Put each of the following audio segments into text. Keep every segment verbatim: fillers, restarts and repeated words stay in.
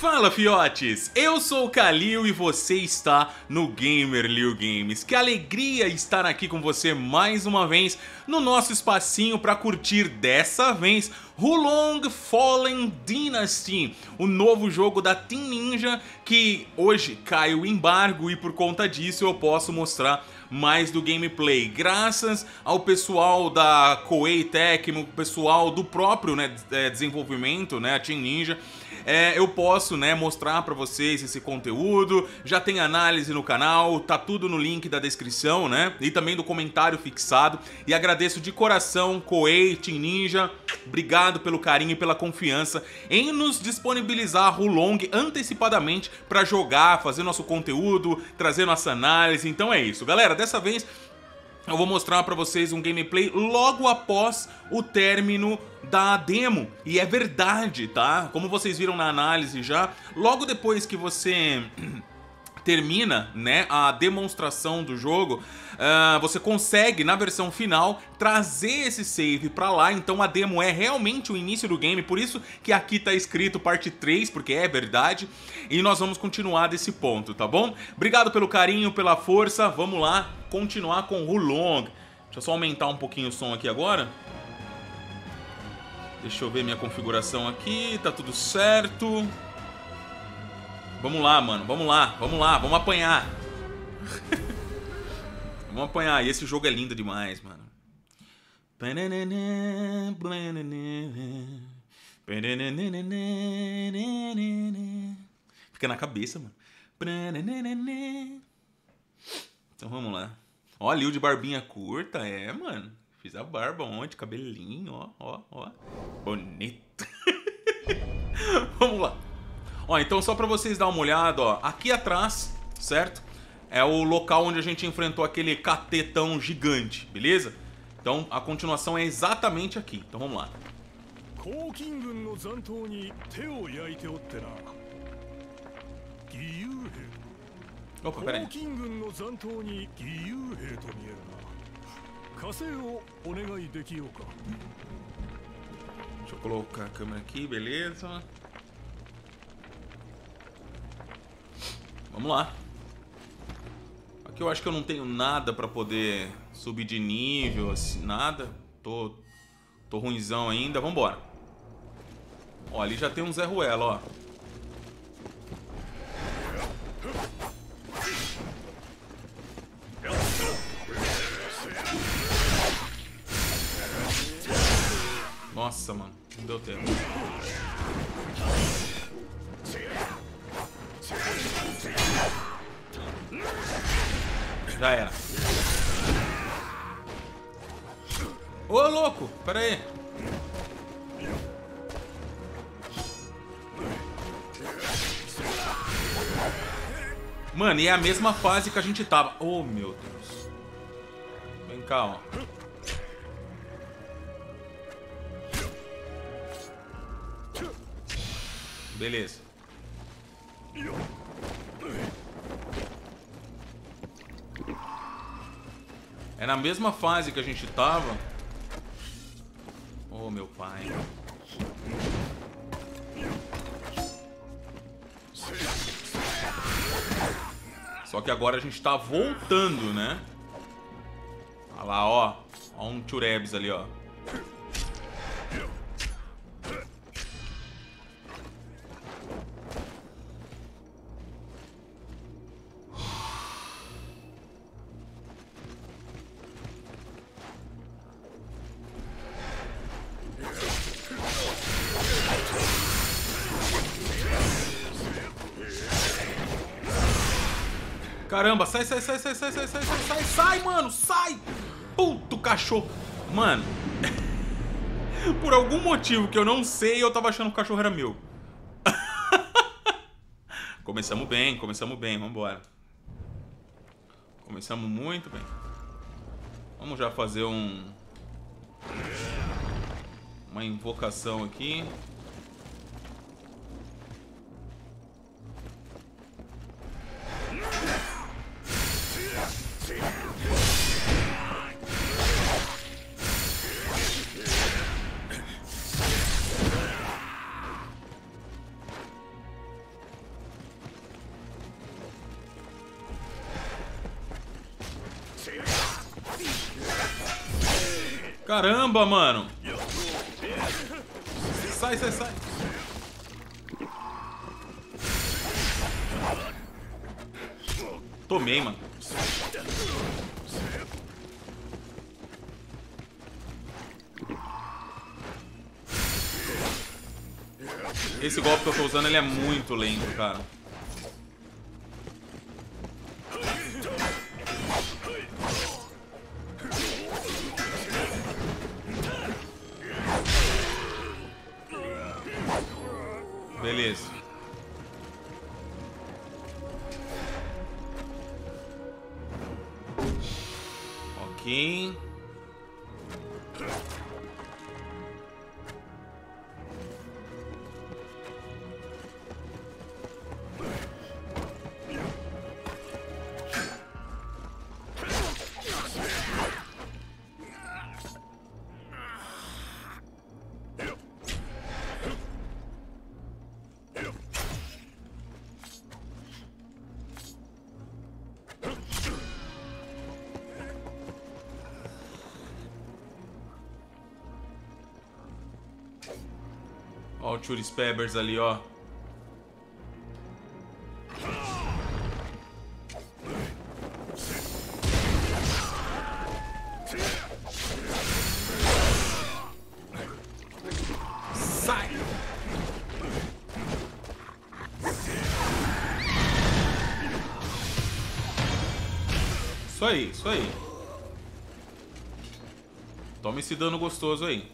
Fala, fiotes! Eu sou o Kalil e você está no Gamer Liu Games. Que alegria estar aqui com você mais uma vez no nosso espacinho para curtir dessa vez Wulong Fallen Dynasty, o novo jogo da Team Ninja que hoje cai o embargo e por conta disso eu posso mostrar mais do gameplay. Graças ao pessoal da Koei Tecmo, pessoal do próprio né, desenvolvimento, né, a Team Ninja, é, eu posso né, mostrar para vocês esse conteúdo. Já tem análise no canal, tá tudo no link da descrição, né? E também do comentário fixado. E agradeço de coração Koei, Team Ninja, obrigado pelo carinho e pela confiança em nos disponibilizar Wulong antecipadamente para jogar, fazer nosso conteúdo, trazer nossa análise. Então é isso, galera. Dessa vez eu vou mostrar pra vocês um gameplay logo após o término da demo. E é verdade, tá? Como vocês viram na análise já, logo depois que você termina né, a demonstração do jogo, uh, você consegue, na versão final, trazer esse save pra lá. Então a demo é realmente o início do game, por isso que aqui tá escrito parte três, porque é verdade. E nós vamos continuar desse ponto, tá bom? Obrigado pelo carinho, pela força. Vamos lá continuar com Wulong. Deixa eu só aumentar um pouquinho o som aqui agora. Deixa eu ver minha configuração aqui, tá tudo certo. Vamos lá, mano, vamos lá, vamos lá, vamos apanhar. Vamos apanhar, e esse jogo é lindo demais, mano. Fica na cabeça, mano. Então vamos lá. Ó, Liu de barbinha curta, é, mano. Fiz a barba ontem, cabelinho, ó, ó, ó. Bonito. Vamos lá. Ó, então só pra vocês darem uma olhada, ó, aqui atrás, certo? É o local onde a gente enfrentou aquele catetão gigante, beleza? Então a continuação é exatamente aqui, então vamos lá. Opa, peraí. Deixa eu colocar a câmera aqui, beleza? Vamos lá. Aqui eu acho que eu não tenho nada pra poder subir de nível, assim, nada. Tô, tô ruinzão ainda. Vambora. Ó, ali já tem um Zé Ruela, ó. Nossa, mano. Não deu tempo. Já era. Ô, louco! Pera aí. Mano, e é a mesma fase que a gente tava. Oh, meu Deus. Vem cá, ó. Beleza. É na mesma fase que a gente tava. Oh, meu pai. Só que agora a gente tá voltando, né? Olha lá, ó. Ó um Turebs ali, ó. Caramba, sai, sai, sai, sai, sai, sai, sai, sai, sai, sai, mano, sai! Puto cachorro! Mano, por algum motivo que eu não sei, eu tava achando que o cachorro era meu. Começamos bem, começamos bem, vambora. Começamos muito bem. Vamos já fazer um... uma invocação aqui. Caramba, mano. Sai, sai, sai. Tomei, mano. Esse golpe que eu tô usando, ele é muito lento, cara. Beleza. Ok. Ó o Churi Spebbers ali, ó. Sai! Isso aí, isso aí. Toma esse dano gostoso aí.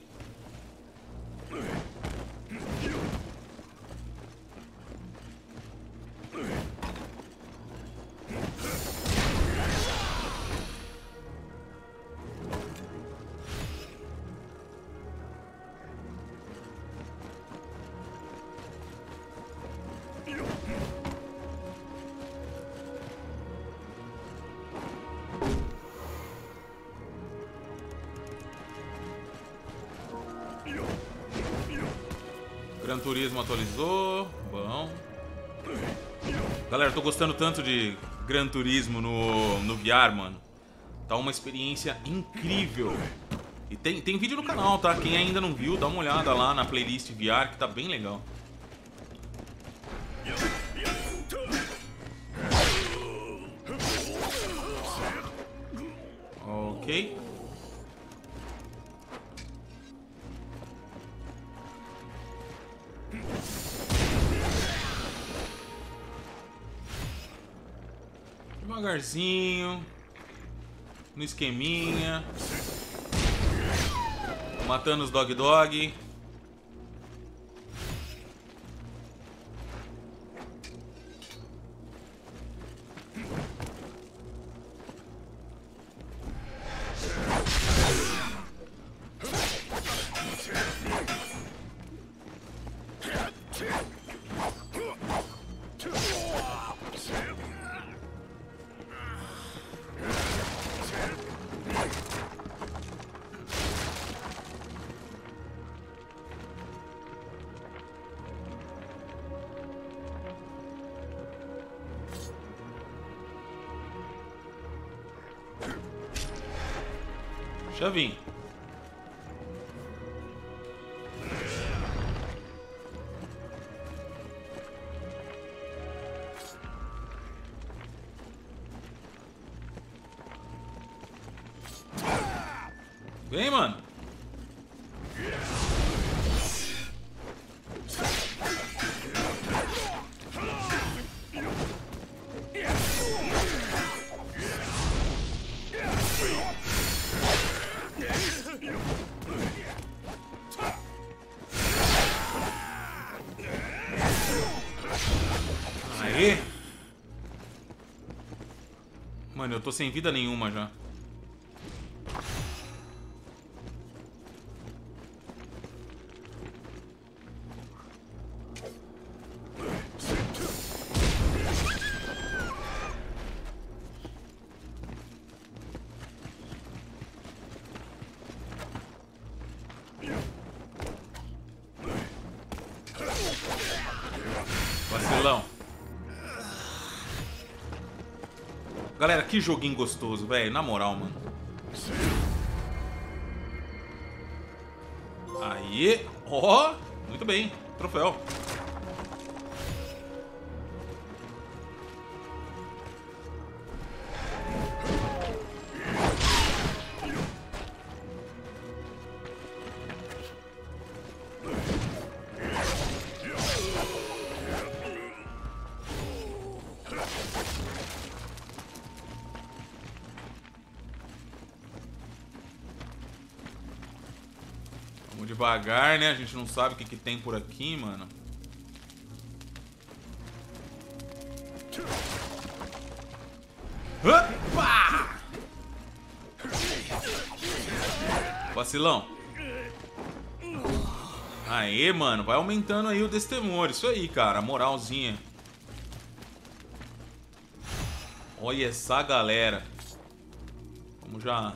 Gran Turismo atualizou. Bom. Galera, tô gostando tanto de Gran Turismo no, no V R, mano. Tá uma experiência incrível. E tem, tem vídeo no canal, tá? Quem ainda não viu, dá uma olhada lá na playlist V R, que tá bem legal. Ok. Devagarzinho. No esqueminha. Matando os Dog Dog. Já vim. Vem, mano. Aê. Mano, eu tô sem vida nenhuma já. Vacilão. Galera, que joguinho gostoso, velho. Na moral, mano. Aí, ó, muito bem, troféu. Devagar, né? A gente não sabe o que, que tem por aqui, mano. Opa! Vacilão. Aê, mano. Vai aumentando aí o destemor. Isso aí, cara. Moralzinha. Olha essa galera. Vamos já...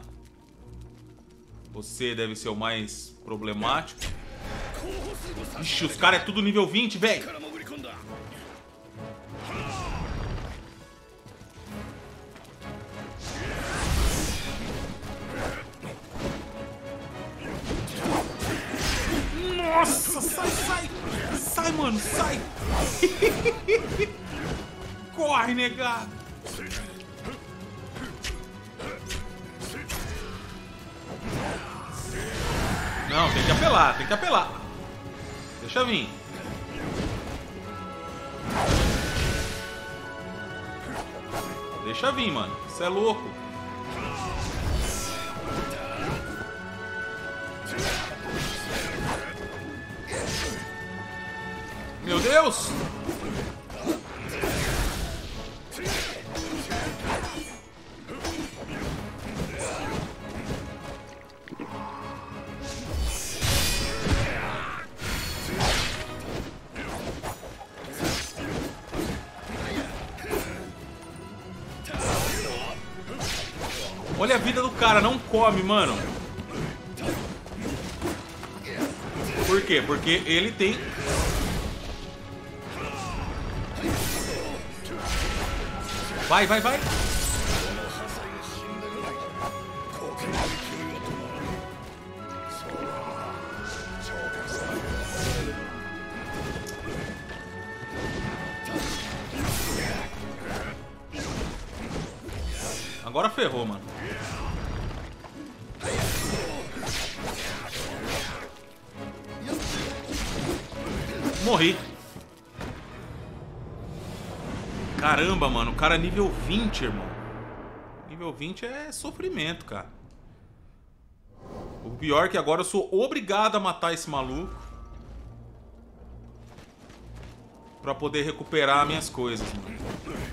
Você deve ser o mais problemático. Ixi, os caras é tudo nível vinte, velho. Nossa, sai, sai. Sai, mano, sai. Corre, negado. Não, tem que apelar, tem que apelar. Deixa vir. Deixa vir, mano. Você é louco. Meu Deus! Olha a vida do cara, não come, mano. Por quê? Porque ele tem... Vai, vai, vai. Agora ferrou, mano. Morri. Caramba, mano. O cara é nível vinte, irmão. Nível vinte é sofrimento, cara. O pior é que agora eu sou obrigado a matar esse maluco pra poder recuperar minhas coisas, mano.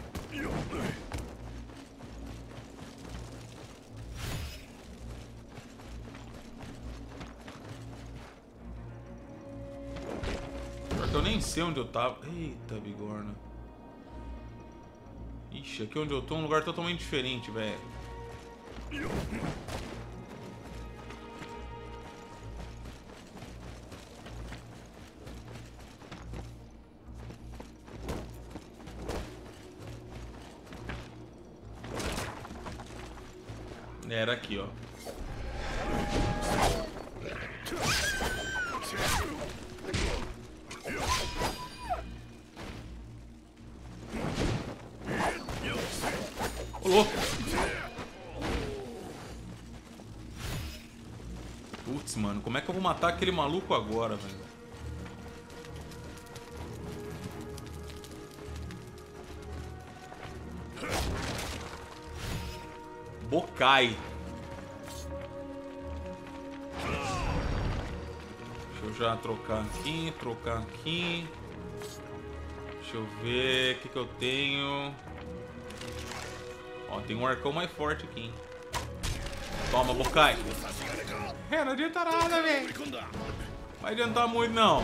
Eu nem sei onde eu tava. Eita, bigorna. Ixi, aqui onde eu tô é um lugar totalmente diferente, velho. Era aqui, ó. Ô, louco. Putz, mano, como é que eu vou matar aquele maluco agora, velho? Bokai. Deixa eu já trocar aqui, trocar aqui. Deixa eu ver o que, que eu tenho. Ó, tem um arcão mais forte aqui, hein? Toma, Bokai. É, não adianta nada, velho. Vai adiantar muito, não.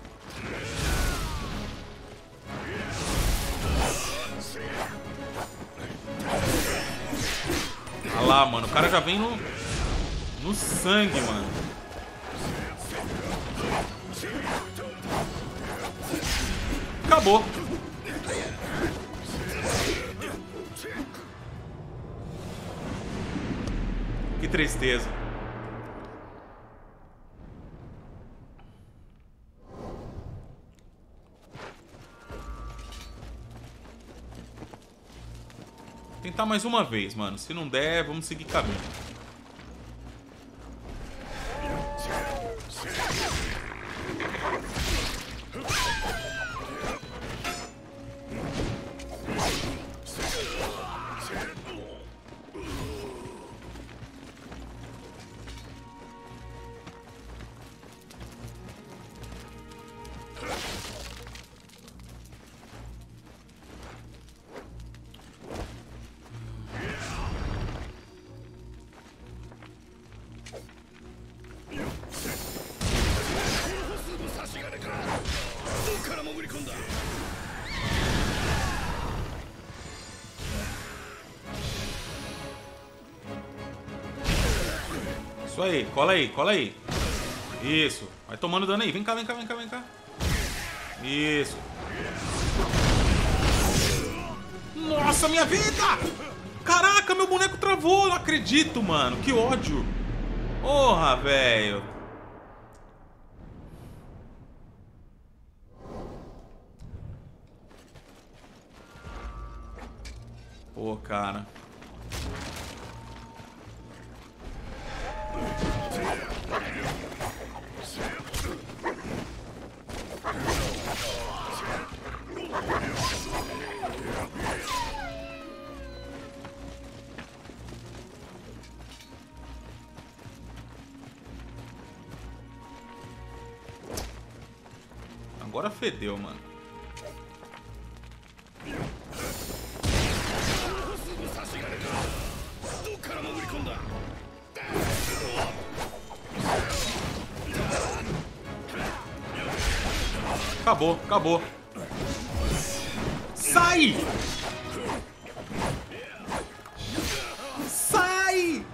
Olha lá, mano. O cara já vem no... No sangue, mano. Acabou. Que tristeza. tentar mais uma vez, mano. Se não der, vamos seguir caminho. Isso aí, cola aí, cola aí. Isso, vai tomando dano aí. Vem cá, vem cá, vem cá, vem cá. Isso. Nossa, minha vida! Caraca, meu boneco travou, não acredito, mano. Que ódio. Porra, velho. Pô, cara. Agora fedeu, mano. Acabou, acabou. Sai! Sai!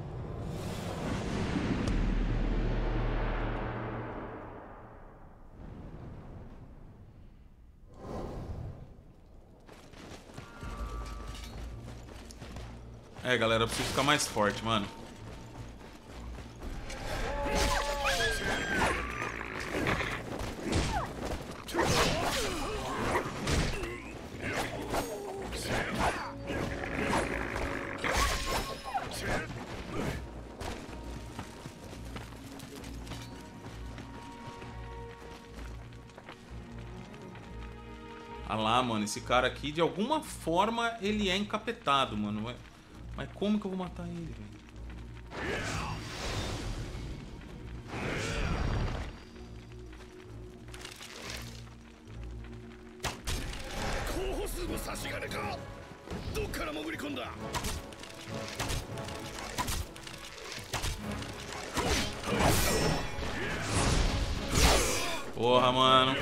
É, galera, eu preciso ficar mais forte, mano. Ah lá, mano, esse cara aqui, de alguma forma, ele é encapetado, mano. Mas como que eu vou matar ele, velho? Porra, mano.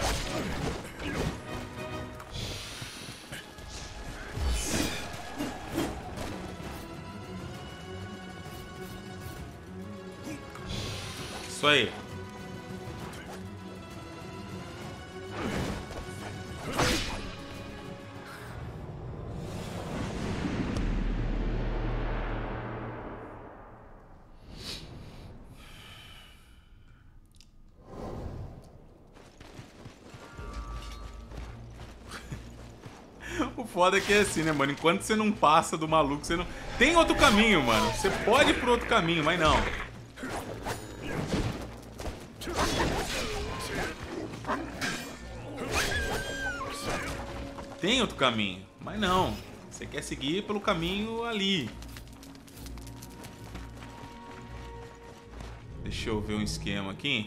Isso aí. O foda é que é assim, né, mano? Enquanto você não passa do maluco, você não... Tem outro caminho, mano. Você pode ir pro outro caminho, mas não. Tem outro caminho, mas não. Você quer seguir pelo caminho ali. Deixa eu ver um esquema aqui.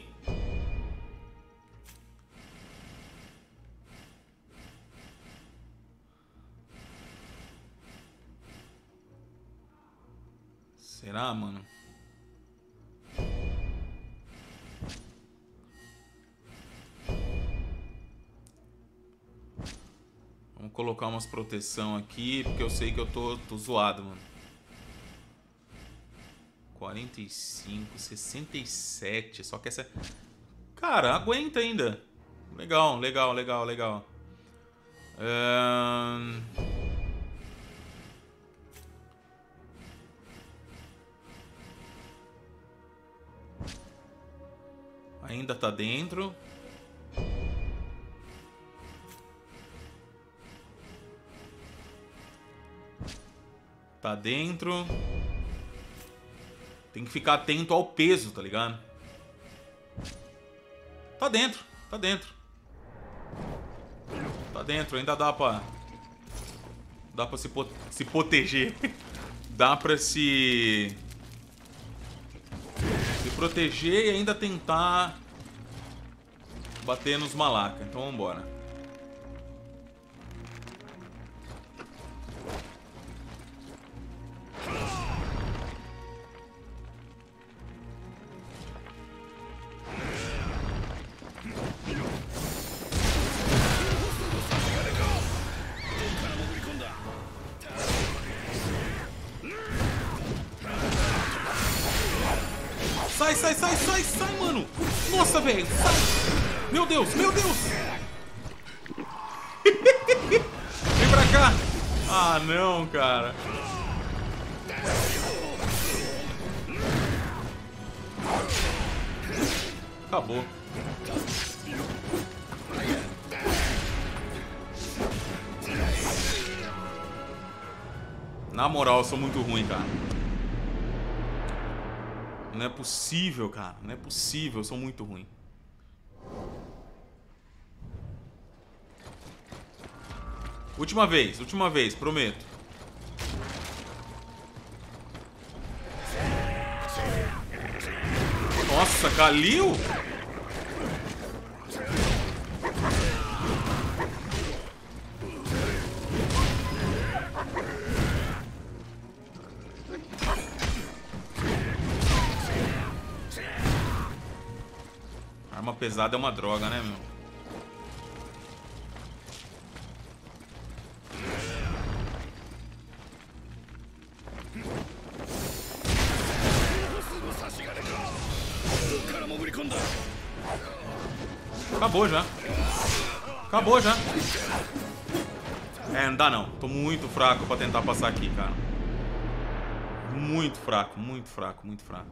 Será, mano? Vamos colocar umas proteção aqui, porque eu sei que eu tô, tô zoado, mano. quarenta e cinco, sessenta e sete, só que essa... Cara, aguenta ainda. Legal, legal, legal, legal. Ahn... Ainda tá dentro. Tá dentro. Tem que ficar atento ao peso, tá ligado? Tá dentro, tá dentro. Tá dentro, ainda dá pra... Dá pra se, pot se proteger. Dá pra se... Se proteger e ainda tentar... Bater nos malacas. Então vambora. Sai, sai, sai, sai, sai, mano! Nossa, velho! Sai! Meu Deus, meu Deus! Vem pra cá! Ah, não, cara! Acabou. Na moral, eu sou muito ruim, cara. Não é possível, cara. Não é possível, eu sou muito ruim. Última vez, última vez, prometo. Nossa, Kalil? Arma pesada é uma droga, né, meu? Acabou já. Acabou já. É, não dá não. Tô muito fraco pra tentar passar aqui, cara. Muito fraco, muito fraco, muito fraco.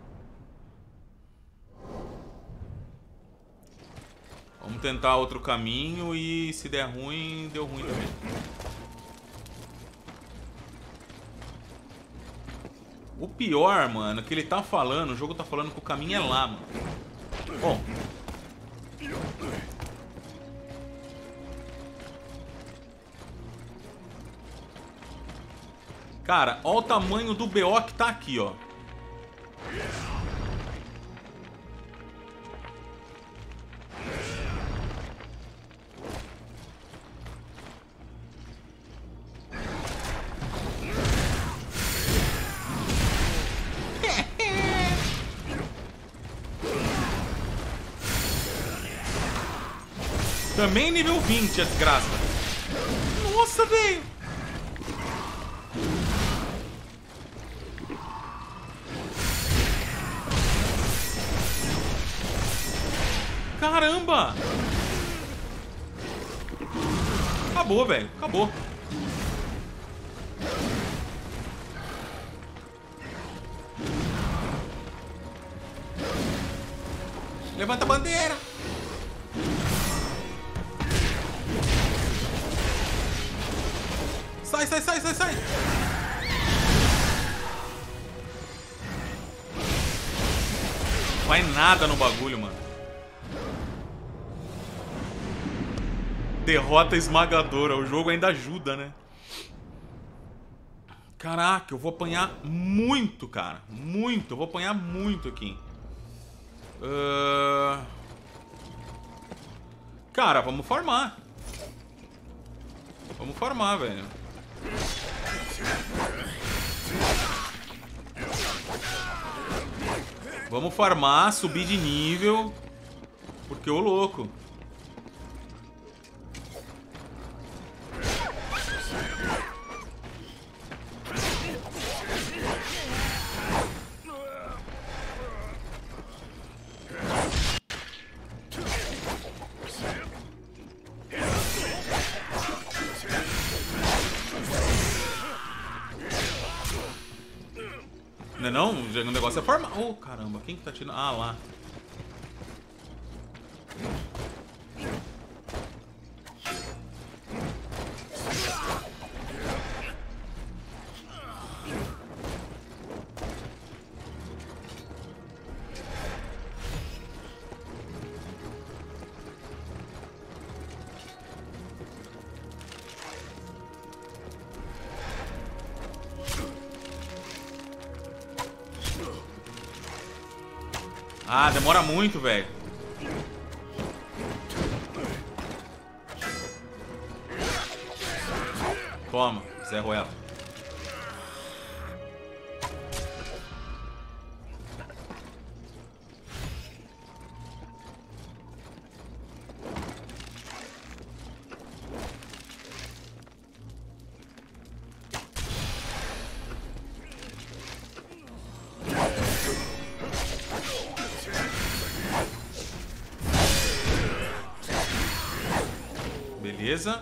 Vamos tentar outro caminho e se der ruim, deu ruim também. O pior, mano, é que ele tá falando, o jogo tá falando que o caminho é lá, mano. Bom. Cara, olha o tamanho do B O que tá aqui, ó. Também nível vinte, a desgraça. Nossa, velho. Caramba. Acabou, velho. Acabou. Levanta a bandeira. Sai, sai, sai, sai, sai. Vai nada no bagulho, mano. Derrota esmagadora. O jogo ainda ajuda, né? Caraca, eu vou apanhar muito, cara. Muito. Eu vou apanhar muito aqui. Uh... Cara, vamos farmar. Vamos farmar, velho. Vamos farmar, subir de nível. Porque ô louco. Não, o negócio é formar. Oh, caramba, quem que tá tirando? Ah, lá. Ah, demora muito, velho. Toma, zerro ela. Beleza.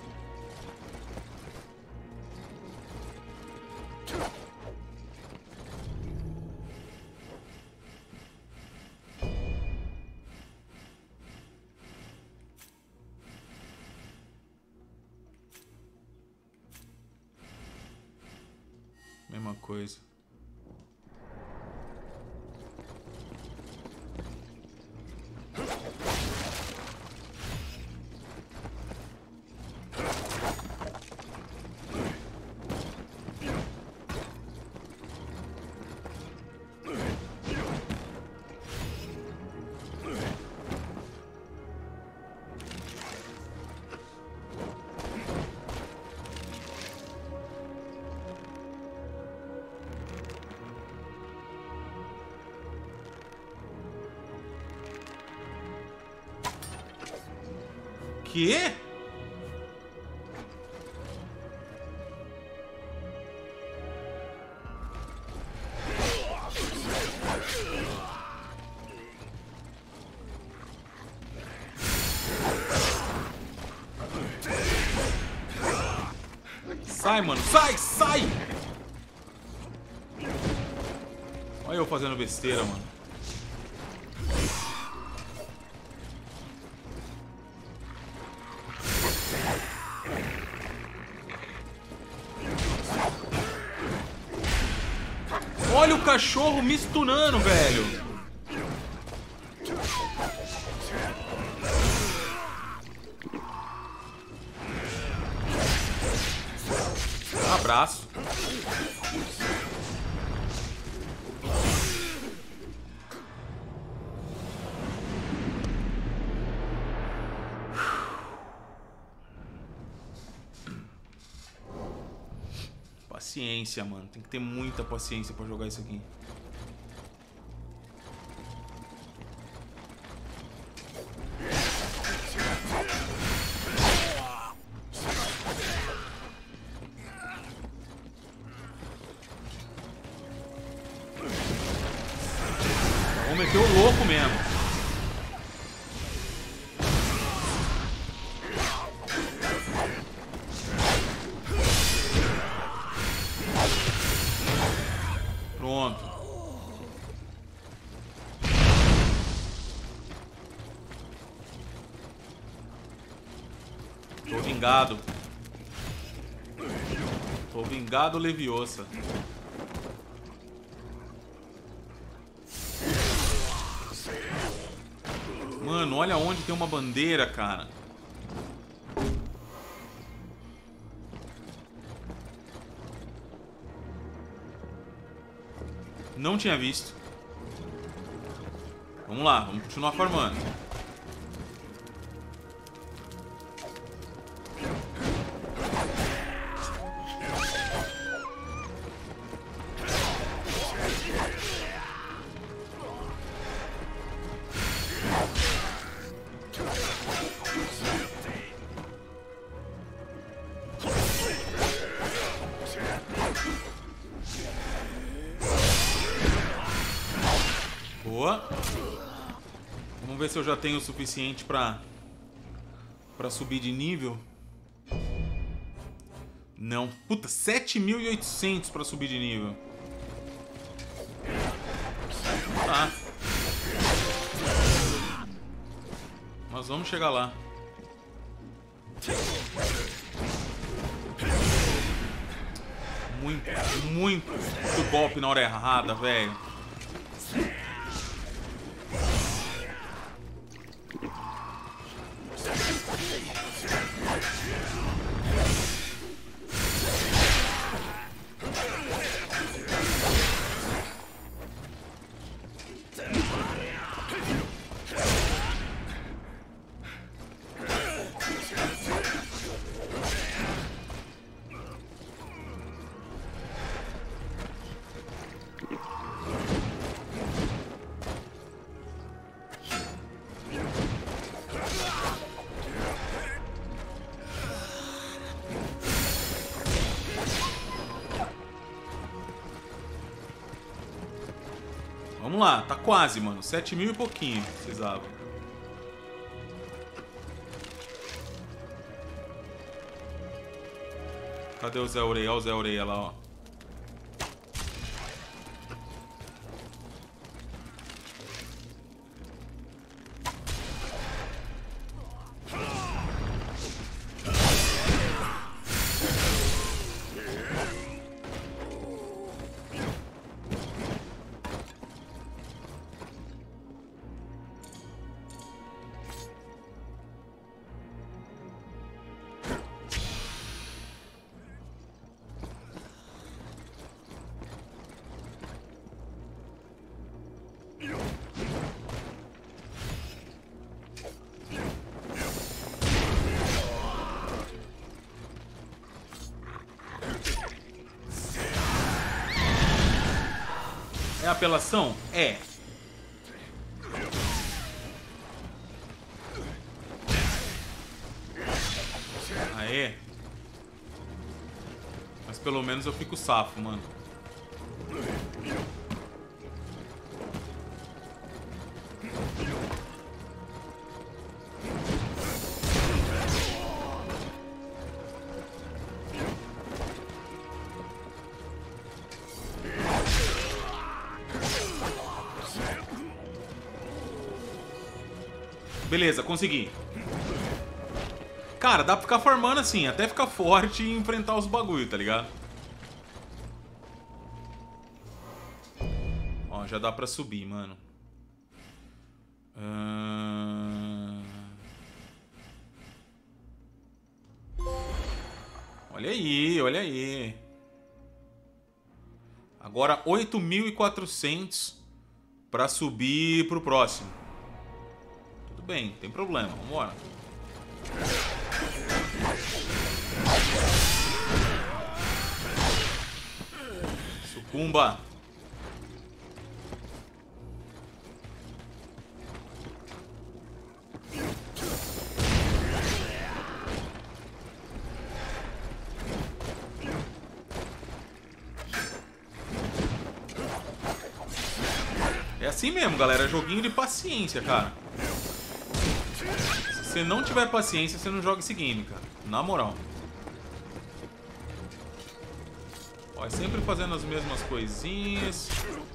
Mesma coisa. Quê? Sai, mano. Sai, sai! Olha eu fazendo besteira, mano. Olha o cachorro me stunando, velho. Abraço. Paciência, mano. Tem que ter muita paciência pra jogar isso aqui. Vamos meter o louco mesmo. Pronto. Tô vingado. Tô vingado, Leviosa. Mano, olha onde tem uma bandeira, cara. Não tinha visto. Vamos lá, vamos continuar farmando. Boa. Vamos ver se eu já tenho o suficiente pra, pra subir de nível. Não. Puta, sete mil e oitocentos pra subir de nível. Tá. Mas vamos chegar lá. Muito, muito, muito golpe na hora errada, velho. Vamos lá, tá quase, mano. sete mil e pouquinho, precisava. Cadê o Zé Orelha? Olha o Zé Orelha lá, ó. É apelação? É. Aê. Mas pelo menos eu fico safo, mano. Beleza, consegui. Cara, dá pra ficar farmando assim, até ficar forte e enfrentar os bagulho, tá ligado? Ó, já dá pra subir, mano. Hum... Olha aí, olha aí. Agora oito mil e quatrocentos pra subir pro próximo. Tudo bem, não tem problema, vambora. Sucumba. É assim mesmo, galera. É joguinho de paciência, cara. Se você não tiver paciência, você não joga esse game, cara. Na moral. Ó, é sempre fazendo as mesmas coisinhas.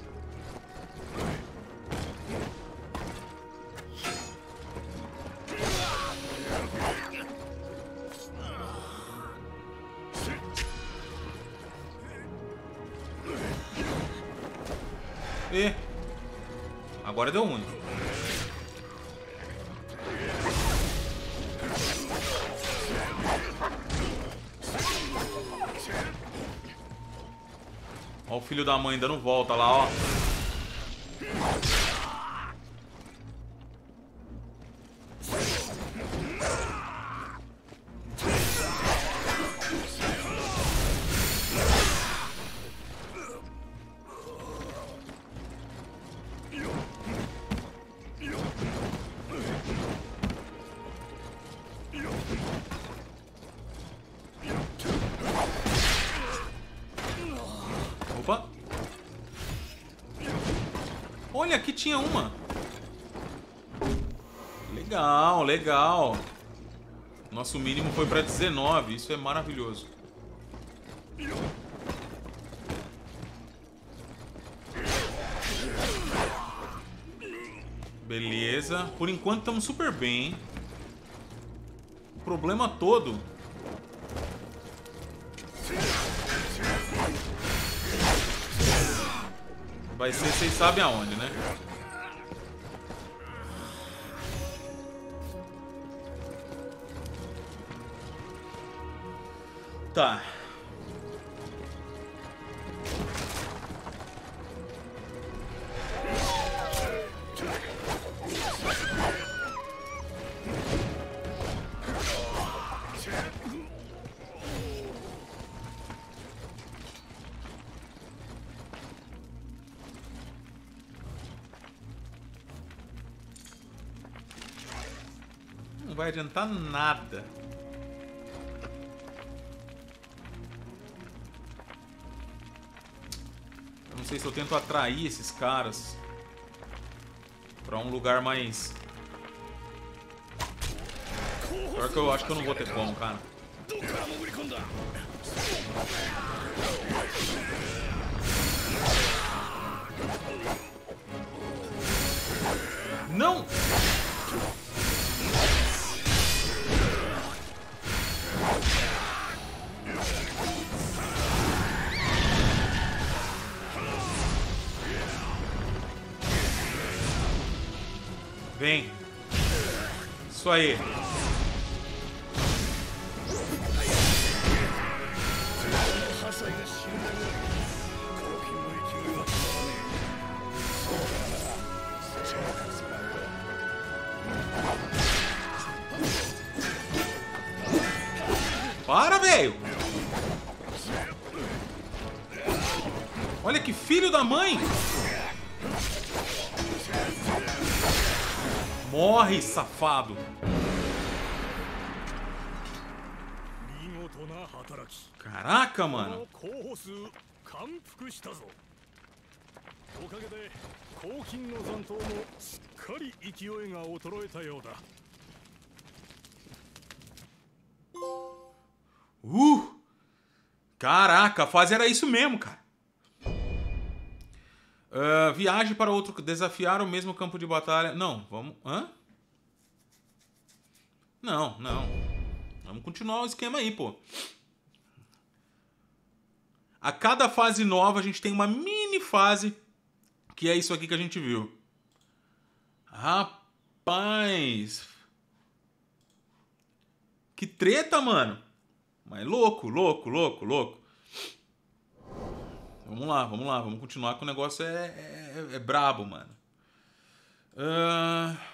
E agora deu ruim. Ó o filho da mãe dando volta lá, ó. Opa. Olha, aqui tinha uma. Legal, legal. Nosso mínimo foi pra dezenove. Isso é maravilhoso. Beleza. Por enquanto estamos super bem, hein? O problema todo... vai ser, vocês sabem aonde, né? Tá. Não vai adiantar nada. Eu não sei se eu tento atrair esses caras. Pra um lugar mais... Pior que eu acho que eu não vou ter como, cara. Não! Vem. Isso aí. Para, velho! Olha que filho da mãe! Morre, safado! Caraca, mano! Uh! Caraca, a fase era isso mesmo, cara. Uh, viaje para outro... Desafiar o mesmo campo de batalha... Não, vamos... Hã? Não, não. Vamos continuar o esquema aí, pô. A cada fase nova, a gente tem uma mini fase, que é isso aqui que a gente viu. Rapaz! Que treta, mano! Mas louco, louco, louco, louco. Vamos lá, vamos lá. Vamos continuar que o negócio é, é, é brabo, mano. Uh...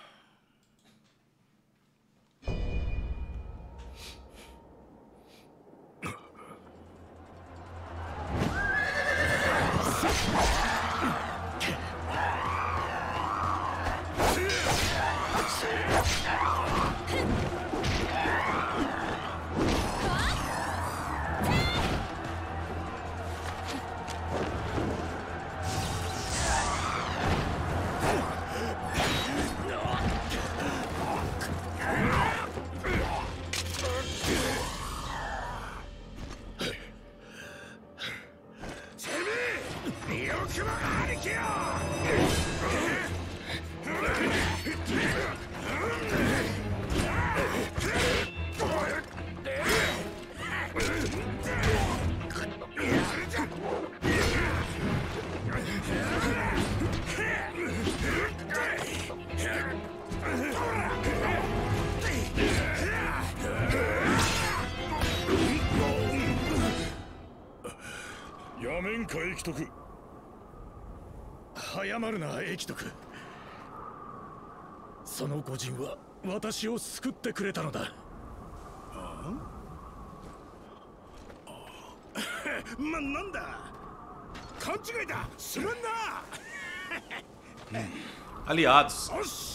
Aliados.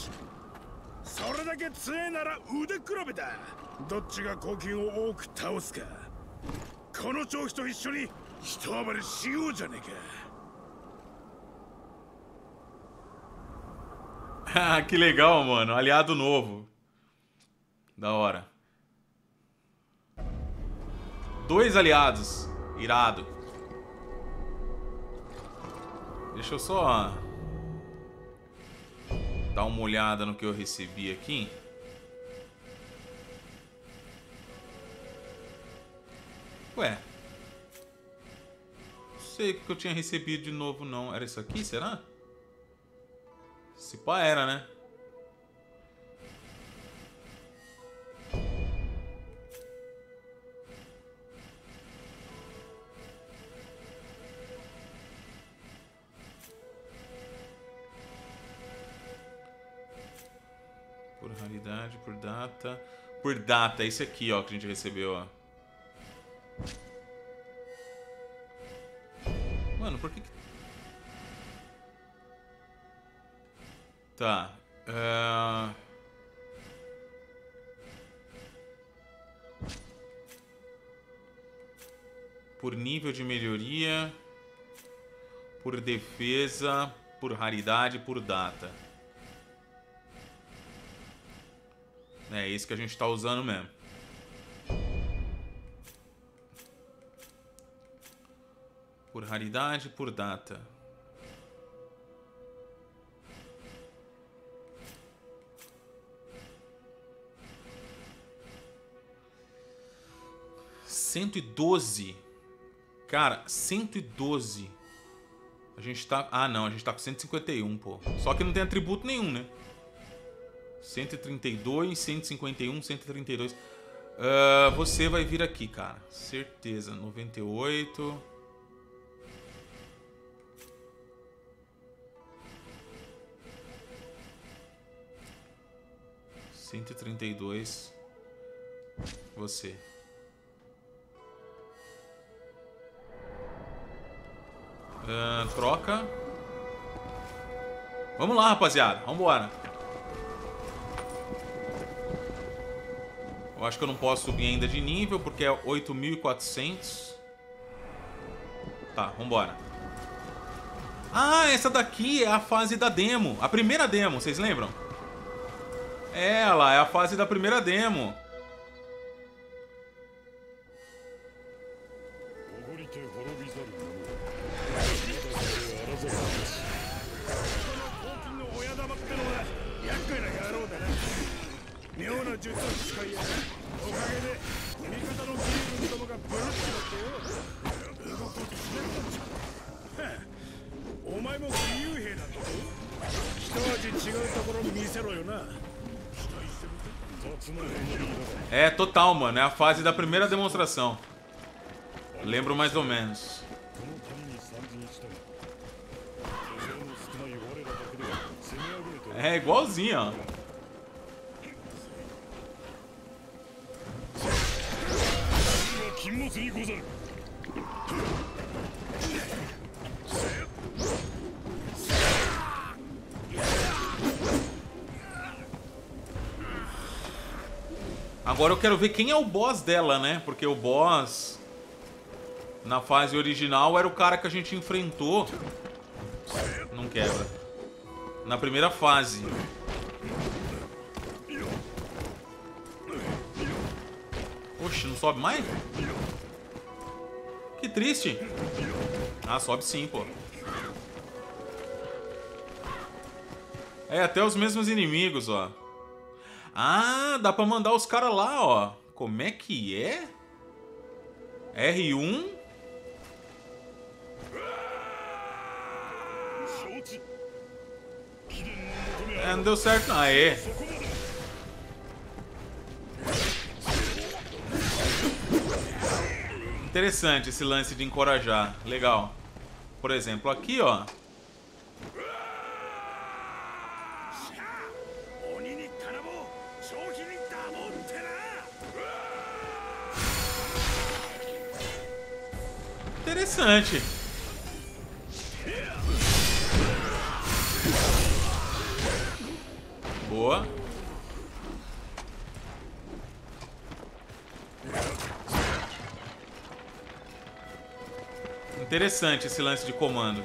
Ah, que legal, mano. Aliado novo. Da hora. Dois aliados. Irado. Deixa eu só dar uma olhada no que eu recebi aqui. Ué. Não sei o que eu tinha recebido de novo, não. Era isso aqui, será? Se pá era, né? Por raridade, por data... Por data, esse aqui, ó, que a gente recebeu, ó. Mano, por que que... Tá. Uh... Por nível de melhoria, por defesa, por raridade, por data. É isso que a gente tá usando mesmo. Por raridade, por data. cento e doze. Cara, cento e doze. A gente tá... Ah, não. A gente tá com cento e cinquenta e um, pô. Só que não tem atributo nenhum, né? cento e trinta e dois, cento e cinquenta e um, cento e trinta e dois. Uh, você vai vir aqui, cara. Certeza. noventa e oito. cento e trinta e dois. Você. Uh, troca. Vamos lá, rapaziada. Vambora. Eu acho que eu não posso subir ainda de nível, porque é oito mil e quatrocentos. Tá, vambora. Ah, essa daqui é a fase da demo. A primeira demo, vocês lembram? Ela é a fase da primeira demo. É, total, mano. É a fase da primeira demonstração. Lembro mais ou menos. É igualzinho, ó. Agora eu quero ver quem é o boss dela, né? Porque o boss na fase original era o cara que a gente enfrentou. Não quebra. Na primeira fase. Oxe, não sobe mais? Que triste. Ah, sobe sim, pô. É, até os mesmos inimigos, ó. Ah, dá pra mandar os caras lá, ó. Como é que é? R um. É, não deu certo não. Aê. Interessante esse lance de encorajar. Legal. Por exemplo, aqui, ó. Interessante. Boa. Interessante esse lance de comando.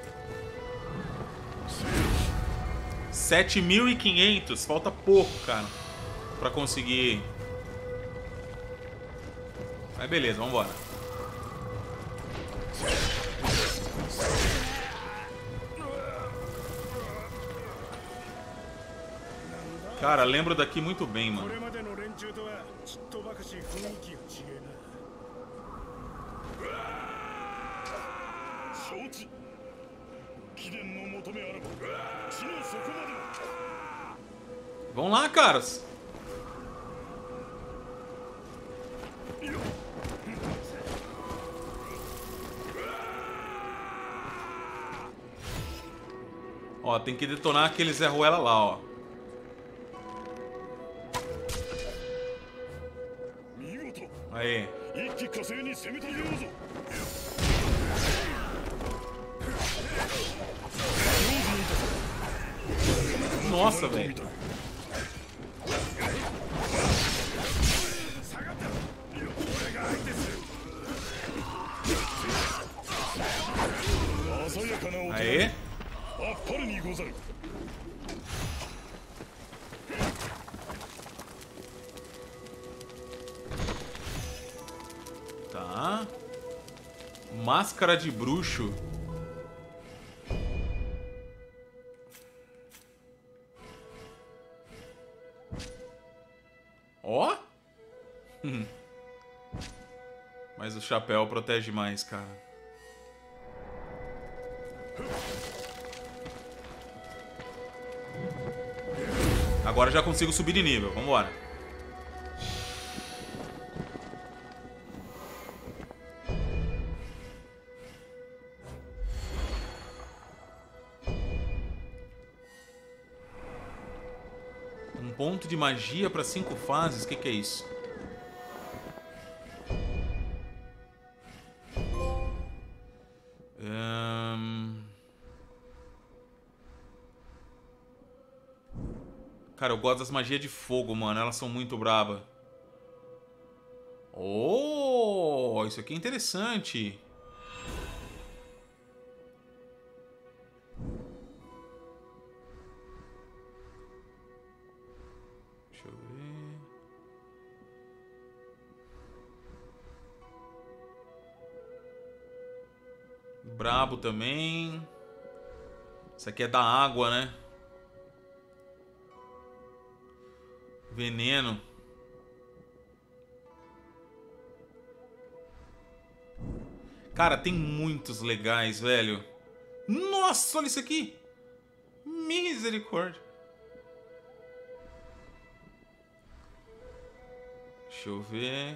sete mil e quinhentos. Falta pouco, cara, pra conseguir. Mas beleza, vambora. Cara, lembro daqui muito bem, mano. Vão lá, caras. Ó, tem que detonar aquele Zé Ruela lá, ó. Aí. Nossa, velho. Aí. Tá. Máscara de bruxo. Ó. Mas o chapéu protege mais, cara. Agora já consigo subir de nível. Vambora. Um ponto de magia para cinco fases. O que, que é isso? Hum... Cara, eu gosto das magias de fogo, mano. Elas são muito braba. Oh, isso aqui é interessante. Deixa eu ver. Brabo também. Isso aqui é da água, né? Veneno. Cara, tem muitos legais, velho. Nossa, olha isso aqui. Misericórdia. Deixa eu ver.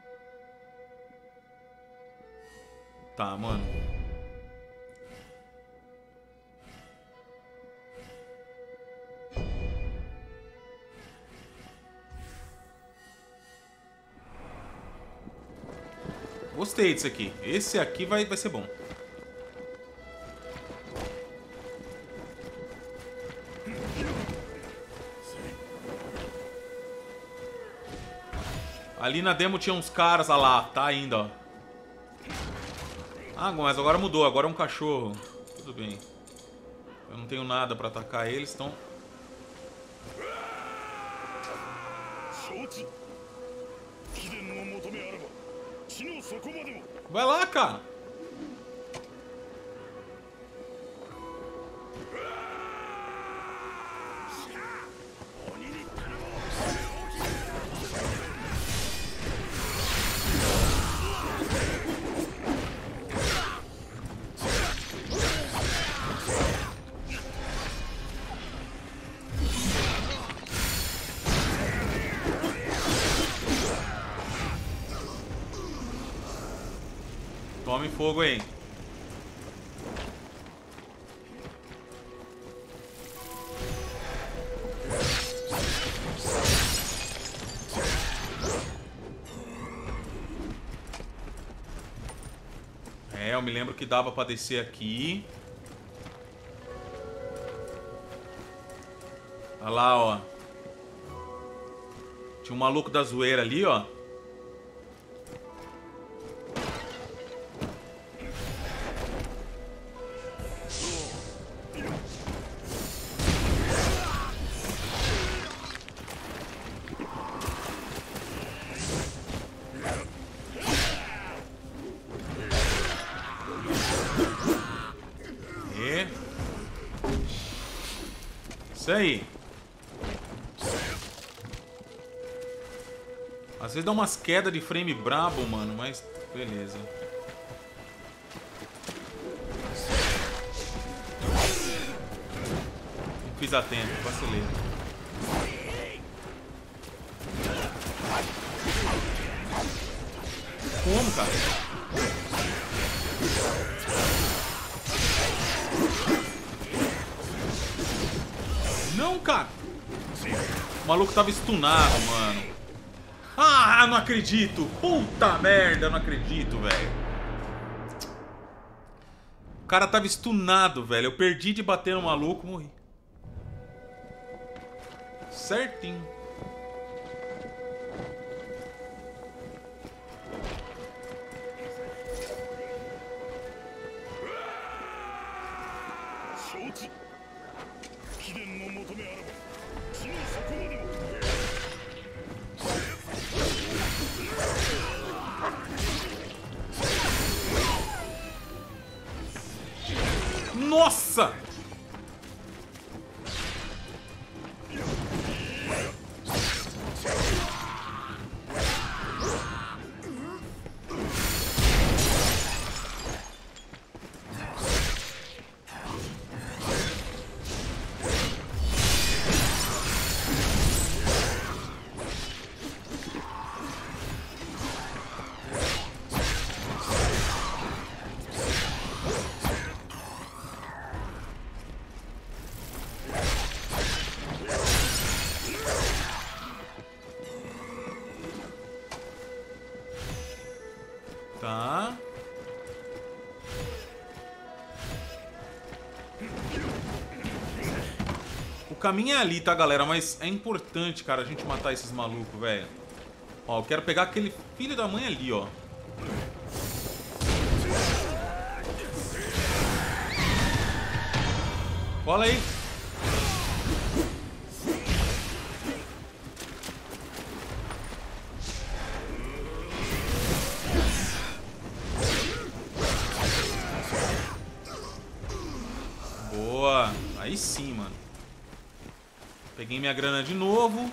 Tá, mano. Gostei disso aqui. Esse aqui vai, vai ser bom. Ali na demo tinha uns caras, olha lá. Tá ainda, ó. Ah, mas agora mudou. Agora é um cachorro. Tudo bem. Eu não tenho nada pra atacar eles, então... Vai lá, cara. Tome fogo aí. É, eu me lembro que dava pra descer aqui. Olha lá, ó. Tinha um maluco da zoeira ali, ó. Isso aí. Às vezes dá umas quedas de frame brabo, mano, mas beleza. Não fiz a tempo, vacilei. Como, cara? Não, cara. O maluco tava stunado, mano. Ah, não acredito. Puta merda, não acredito, velho. O cara tava stunado, velho. Eu perdi de bater no maluco, morri. Certinho. caminho é ali, tá, galera? Mas é importante, cara, a gente matar esses malucos, velho. Ó, eu quero pegar aquele filho da mãe ali, ó. Cola aí. Boa. Aí sim, mano. Peguei minha grana de novo.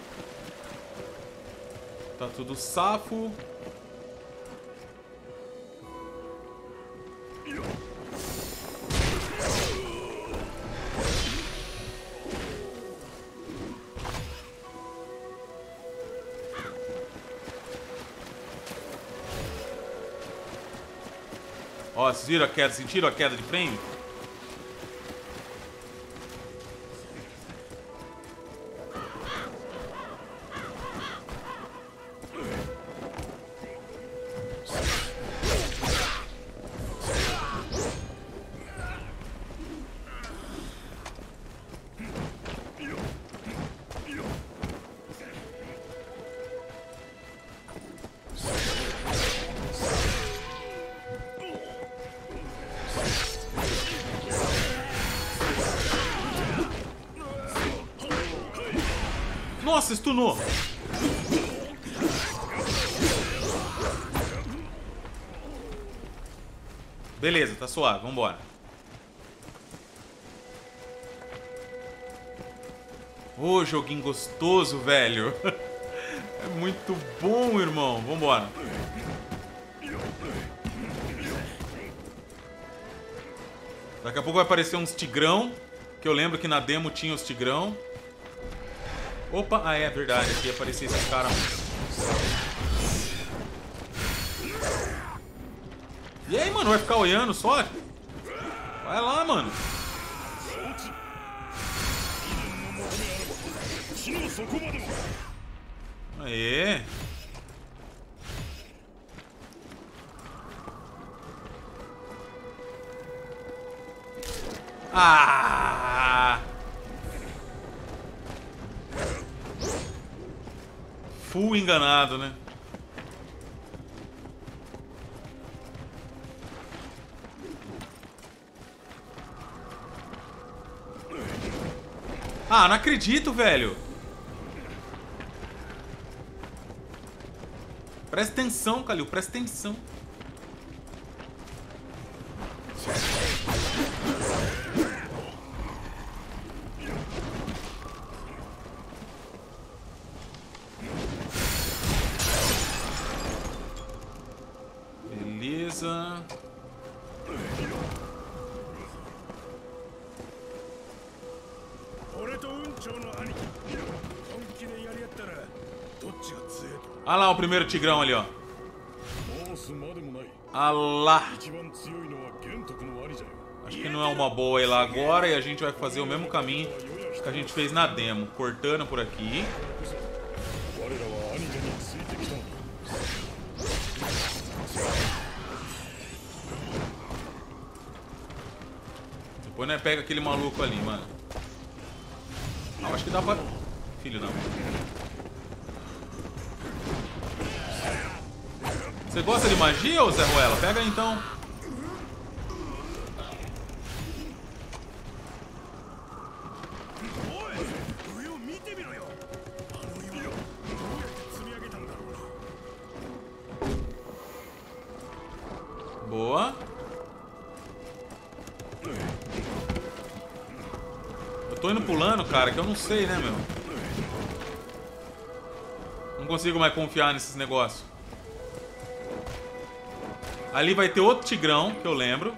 Tá tudo safo. Ó, vocês viram a queda? Sentiram a queda de frame? Nossa, stunou. Beleza, tá suave, vambora. Ô, joguinho gostoso, velho. É muito bom, irmão. Vambora. Daqui a pouco vai aparecer uns tigrão. Que eu lembro que na demo tinha os tigrão. Opa, ah é verdade, aqui apareceu esses caras. E aí, mano, vai ficar olhando só? Vai lá, mano. Aê. Ah! Full enganado, né? Ah, não acredito, velho. Presta atenção, Kalil, presta atenção. Beleza. Olha lá o primeiro tigrão ali, ó. Ah lá. Acho que não é uma boa ir lá agora e a gente vai fazer o mesmo caminho que a gente fez na demo. Cortando por aqui. Depois nós pega aquele maluco ali, mano. Ah, acho que dá pra... Filho da mãe. Você gosta de magia, ô Zé Ruela? Pega aí, então. Boa. Eu tô indo pulando, cara, que eu não sei, né, meu? Não consigo mais confiar nesses negócios. Ali vai ter outro tigrão, que eu lembro.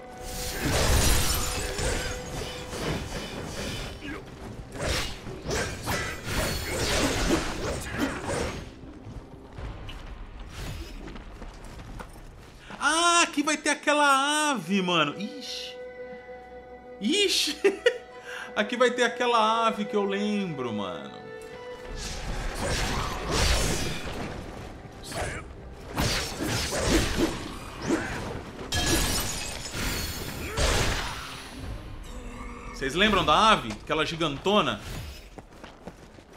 Ah, aqui vai ter aquela ave, mano. Ixi. Ixi. Aqui vai ter aquela ave que eu lembro, mano. Vocês lembram da ave? Aquela gigantona?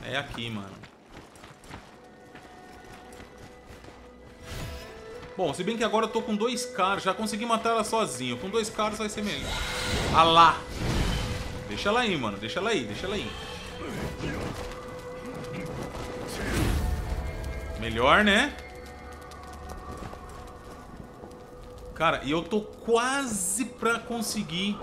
É aqui, mano. Bom, se bem que agora eu tô com dois caras. Já consegui matar ela sozinho. Com dois caras vai ser melhor. Ah lá. Deixa ela aí, mano. Deixa ela aí, deixa ela aí. Melhor, né? Cara, e eu tô quase pra conseguir...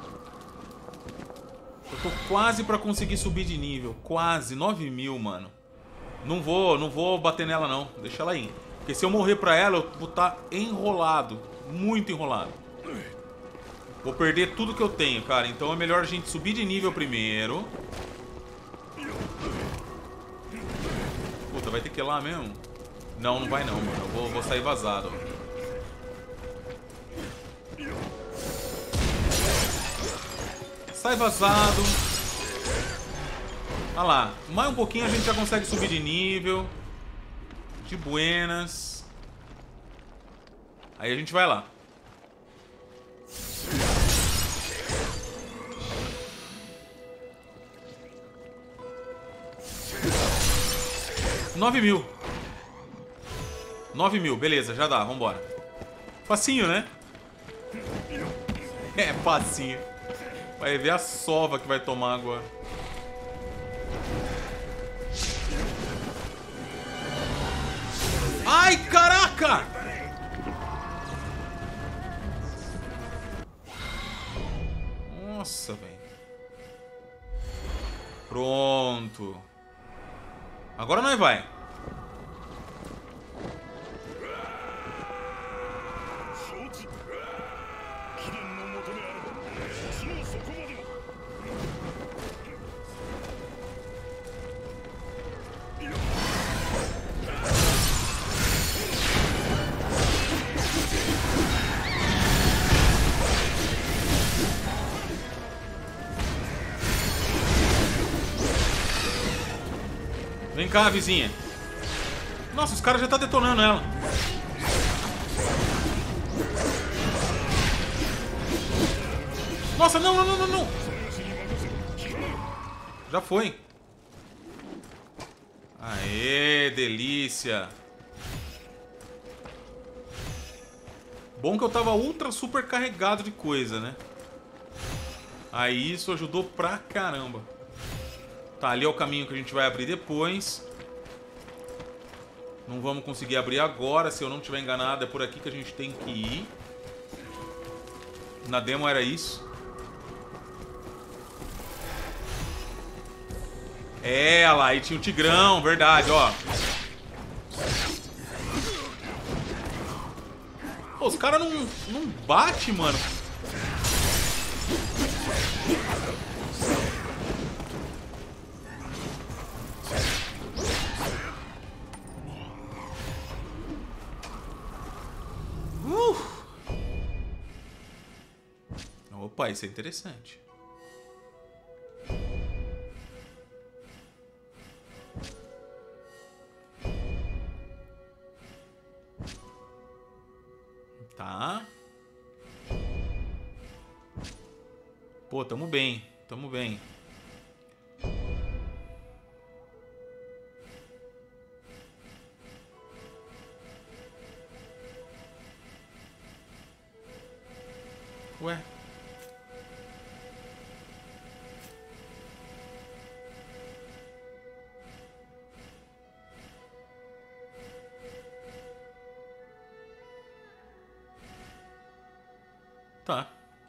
Eu tô quase pra conseguir subir de nível. Quase. nove mil, mano. Não vou, não vou bater nela, não. Deixa ela aí. Porque se eu morrer pra ela, eu vou estar enrolado. Muito enrolado. Vou perder tudo que eu tenho, cara. Então é melhor a gente subir de nível primeiro. Puta, vai ter que ir lá mesmo? Não, não vai não, mano. Eu vou, vou sair vazado. Sai vazado. Olha lá. Mais um pouquinho a gente já consegue subir de nível. De buenas. Aí a gente vai lá. Nove mil. Nove mil, beleza, já dá, vambora. Facinho, né? É, facinho. Vai ver a sova que vai tomar agora. Ai, caraca! Nossa, velho. Pronto. Agora nós vai. Vem cá, vizinha. Nossa, os caras já estão detonando ela. Nossa, não, não, não, não, não. Já foi. Aê, delícia. Bom que eu tava ultra super carregado de coisa, né? Aí isso ajudou pra caramba. Tá, ali é o caminho que a gente vai abrir depois. Não vamos conseguir abrir agora, se eu não estiver enganado. É por aqui que a gente tem que ir. Na demo era isso. É, lá, aí tinha o Tigrão, verdade, ó. Pô, os caras não, não batem, mano. Opa, isso é interessante. Tá. Pô, tamo bem, tamo bem. Ué. Tá.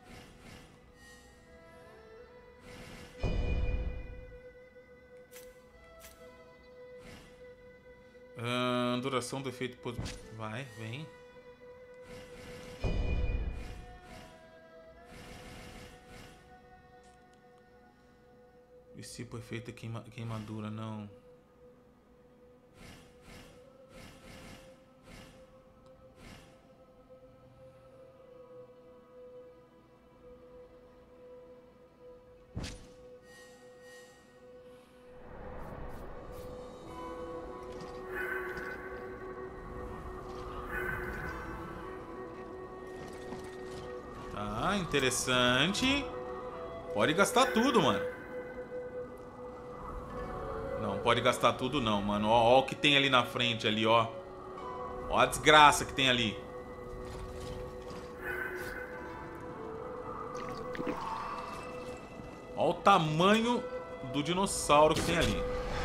Ah, duração do efeito positivo. Vai, vem. Dissipa o efeito queima, queimadura, não. Tá, interessante. Pode gastar tudo, mano. Não, pode gastar tudo não, mano. Ó, ó o que tem ali na frente, ali, ó. Ó a desgraça que tem ali. Ó o tamanho do dinossauro que tem ali.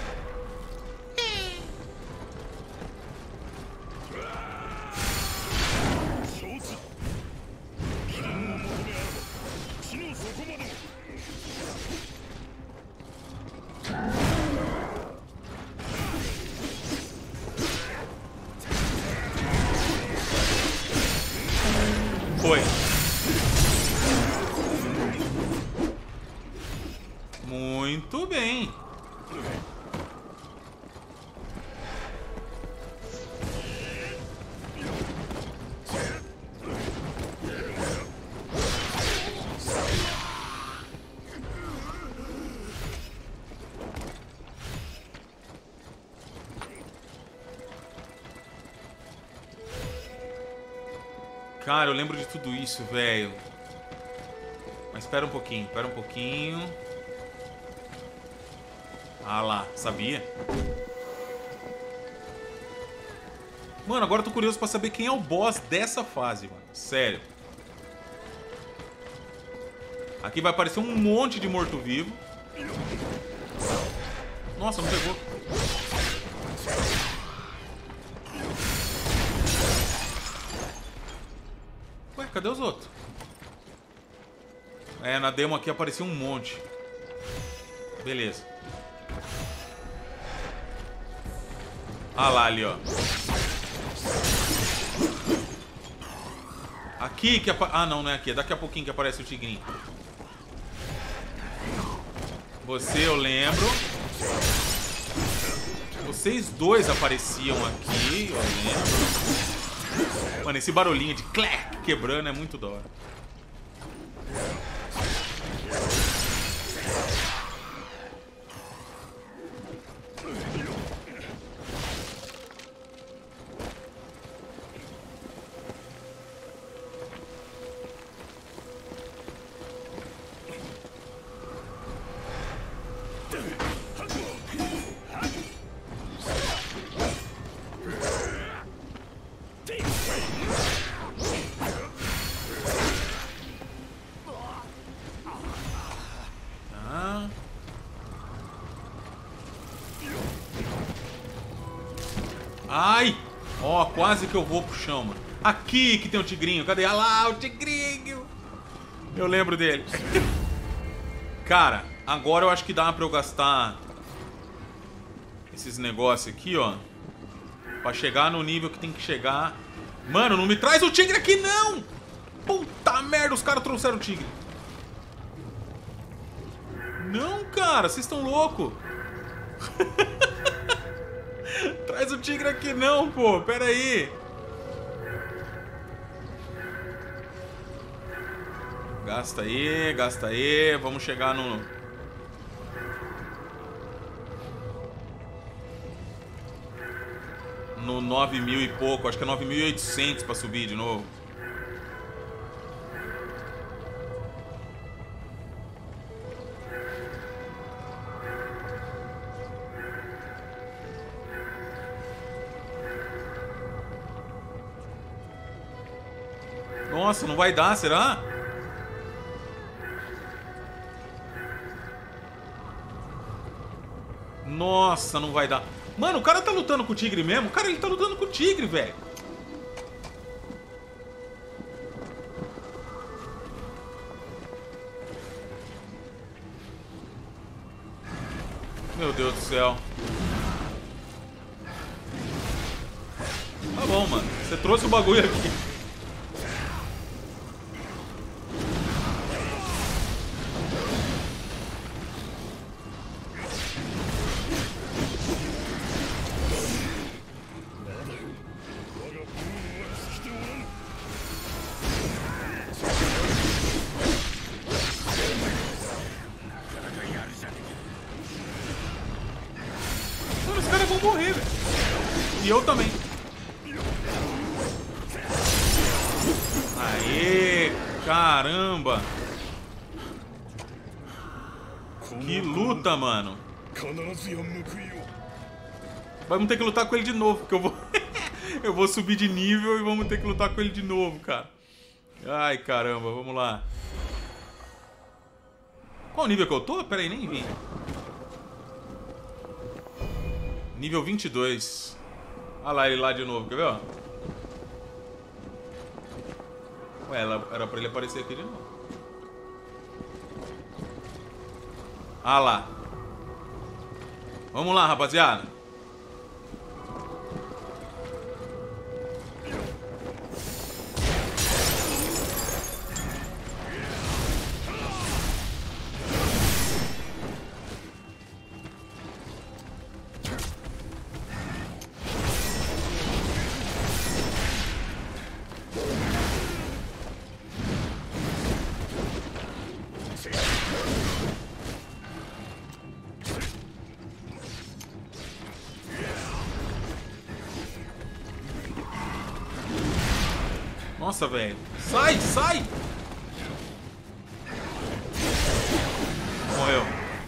Foi. Muito bem. Cara, eu lembro de tudo isso, velho. Mas espera um pouquinho, espera um pouquinho. Ah lá, sabia? Mano, agora eu tô curioso pra saber quem é o boss dessa fase, mano. Sério. Aqui vai aparecer um monte de morto-vivo. Nossa, não pegou. Ué, cadê os outros? É, na demo aqui apareceu um monte. Beleza. Ah lá, ali, ó. Aqui que apa... Ah, não, não é aqui. É daqui a pouquinho que aparece o tigrinho. Você, eu lembro. Vocês dois apareciam aqui, eu lembro. Mano, esse barulhinho de clack quebrando é muito da hora. Ai! Ó, quase que eu vou pro chão, mano. Aqui que tem o tigrinho. Cadê? Ah lá, o tigrinho! Eu lembro dele. Cara, agora eu acho que dá pra eu gastar esses negócios aqui, ó. Pra chegar no nível que tem que chegar. Mano, não me traz o tigre aqui, não! Puta merda, os caras trouxeram o tigre. Não, cara, vocês estão loucos. Traz o tigre aqui não, pô. Pera aí. Gasta aí, gasta aí. Vamos chegar no... No nove mil e pouco. Acho que é nove mil e oitocentos pra subir de novo. Nossa, não vai dar, será? Nossa, não vai dar. Mano, o cara tá lutando com o tigre mesmo? O cara, ele tá lutando com o tigre, velho. Meu Deus do céu. Tá bom, mano. Você trouxe o bagulho aqui. Mano, os caras vão morrer, velho. E eu também. Aê, caramba. Que luta, mano. Vamos ter que lutar com ele de novo, porque eu vou... eu vou subir de nível e vamos ter que lutar com ele de novo, cara. Ai, caramba, vamos lá. Qual nível que eu tô? Pera aí, nem vi. Nível vinte e dois. Olha lá ele lá de novo, quer ver, ó? Ué, era pra ele aparecer aqui de novo. Ah lá. Vamos lá, rapaziada. Nossa, velho. Sai, sai! Morreu.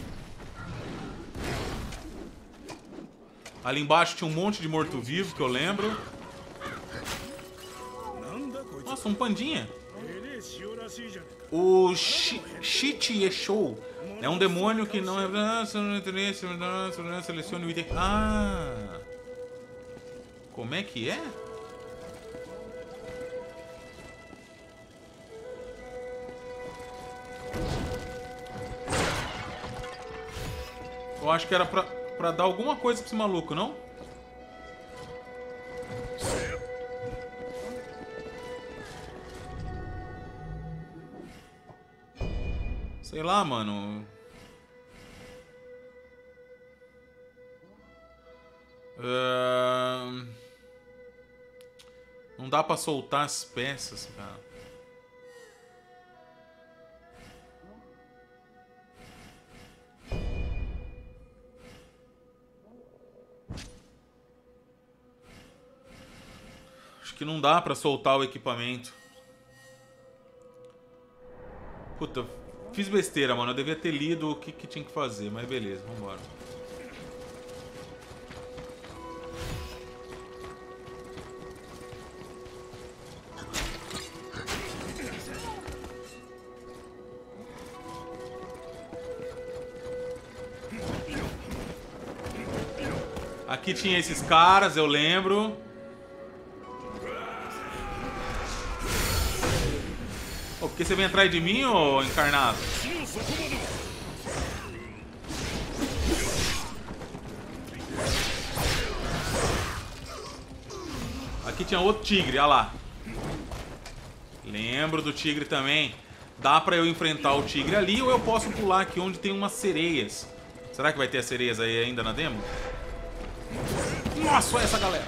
Ali embaixo tinha um monte de morto-vivo que eu lembro. Nossa, um pandinha. O Shichieshou é um demônio que não é... Selecione o item... Ah! Como é que é? Eu acho que era pra, pra dar alguma coisa pra esse maluco, não? Sei lá, mano. Uh... Não dá pra soltar as peças, cara. Que não dá pra soltar o equipamento. Puta, fiz besteira, mano. Eu devia ter lido o que, que tinha que fazer, mas beleza, vambora. Aqui tinha esses caras, eu lembro. Oh, porque você vem atrás de mim, ô encarnado? Aqui tinha outro tigre, olha lá. Lembro do tigre também. Dá pra eu enfrentar o tigre ali ou eu posso pular aqui onde tem umas sereias. Será que vai ter as sereias aí ainda na demo? Nossa, olha essa galera.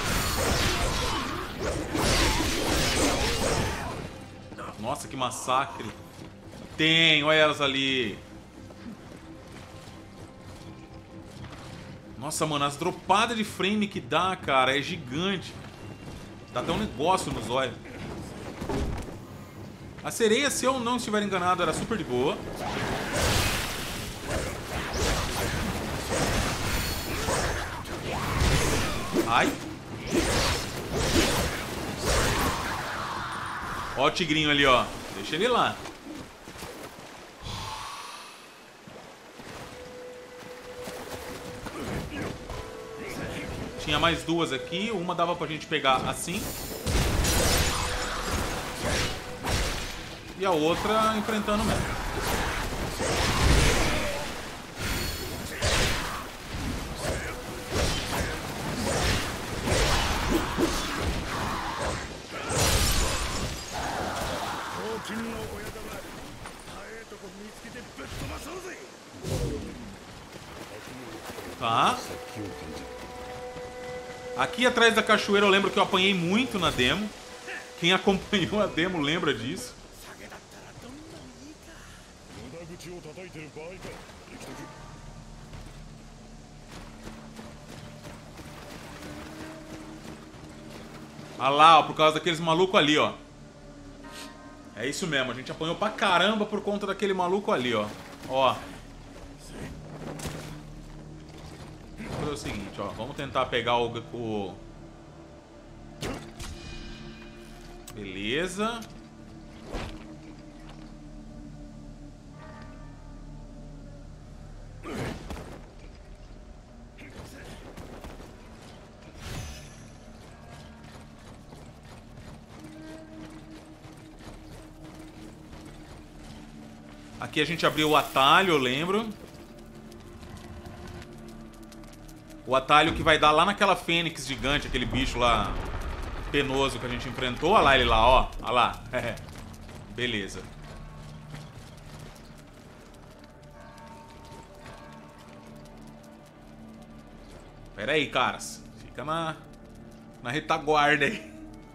Nossa, que massacre. Tem, olha elas ali. Nossa, mano, as dropadas de frame que dá, cara, é gigante. Dá até um negócio nos olhos. A sereia, se eu não estiver enganado, era super de boa. Ai. Ó o tigrinho ali, ó. Deixa ele lá. Tinha mais duas aqui. Uma dava pra gente pegar assim. E a outra enfrentando mesmo. Tá. Aqui atrás da cachoeira eu lembro que eu apanhei muito na demo. Quem acompanhou a demo lembra disso. Ah lá, ó, por causa daqueles malucos ali, ó. É isso mesmo, a gente apanhou pra caramba por conta daquele maluco ali, ó. Ó. seguinte, ó. Vamos tentar pegar o... o... Beleza. Aqui a gente abriu o atalho, eu lembro. O atalho que vai dar lá naquela fênix gigante, aquele bicho lá penoso que a gente enfrentou. Olha lá ele lá, ó. Olha lá. Beleza. Pera aí, caras. Fica na, na retaguarda aí.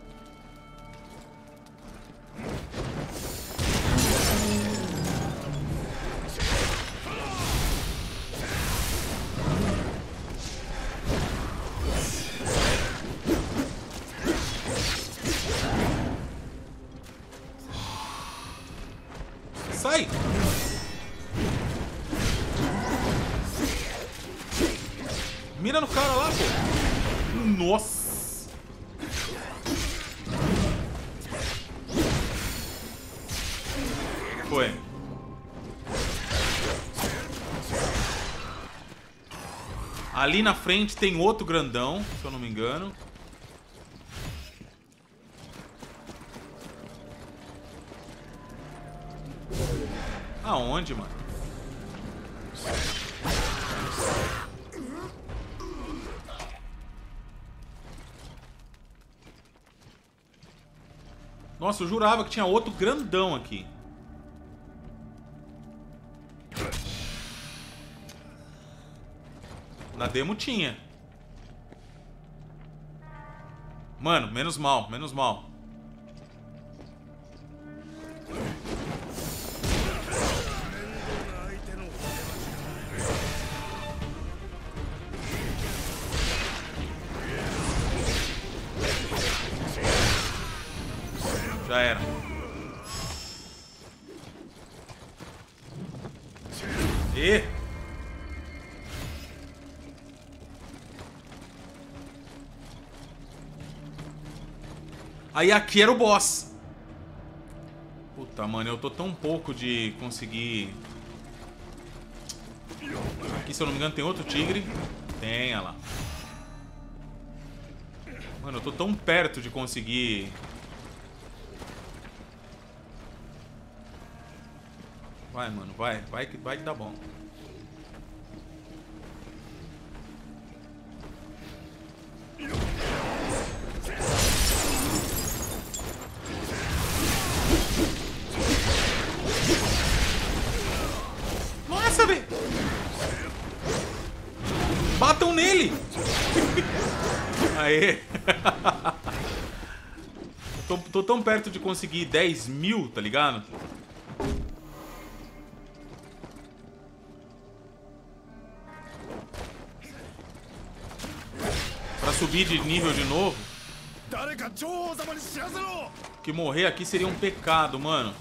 Sai! Mira no cara lá, pô! Nossa! Foi. Ali na frente tem outro grandão, se eu não me engano. Aonde, mano? Nossa, eu jurava que tinha outro grandão aqui. Na demo tinha. Mano, menos mal, menos mal. Já era. E aí aqui era o boss. Puta, mano, eu tô tão pouco de conseguir. Aqui, se eu não me engano, tem outro tigre. Tem, olha lá. Mano, eu tô tão perto de conseguir. Vai, mano, vai, vai que vai que dá bom. Nossa, velho! Batam nele! Aê! tô, tô tão perto de conseguir dez mil, tá ligado? Pra subir de nível de novo. Que morrer aqui seria um pecado, mano.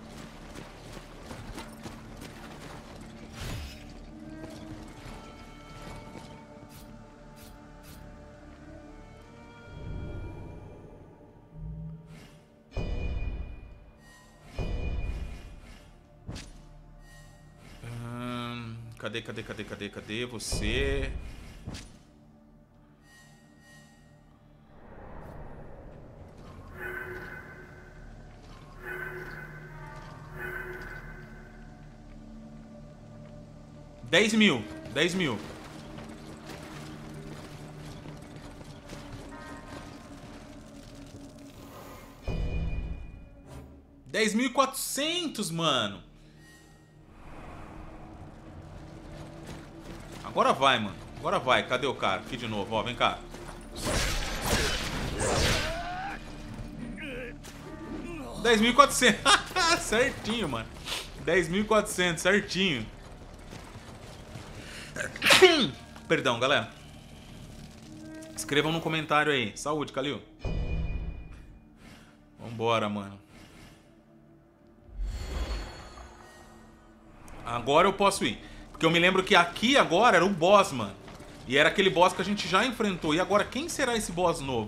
Hum, cadê, cadê, cadê, cadê, cadê você? Dez mil. Dez mil. Dez mil e quatrocentos, mano. Agora vai, mano. Agora vai. Cadê o cara? Aqui de novo, ó. Vem cá. Dez mil e quatrocentos. Certinho, mano. Dez mil e quatrocentos, certinho. Perdão, galera. Escrevam no comentário aí. Saúde, Kalil. Vambora, mano. Agora eu posso ir. Porque eu me lembro que aqui agora era o boss, mano. E era aquele boss que a gente já enfrentou. E agora, quem será esse boss novo?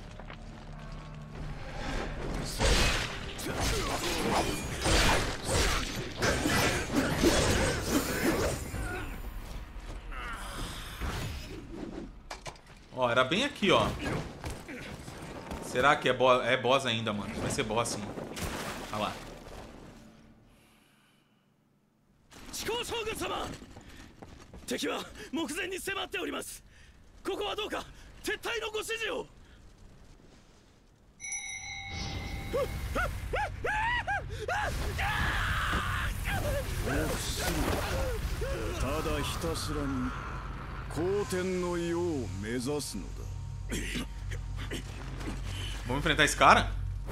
Ó, era bem aqui, ó. Será que é, bo é boss ainda, mano? Vai ser boss, sim. Olha lá. Vamos enfrentar esse cara?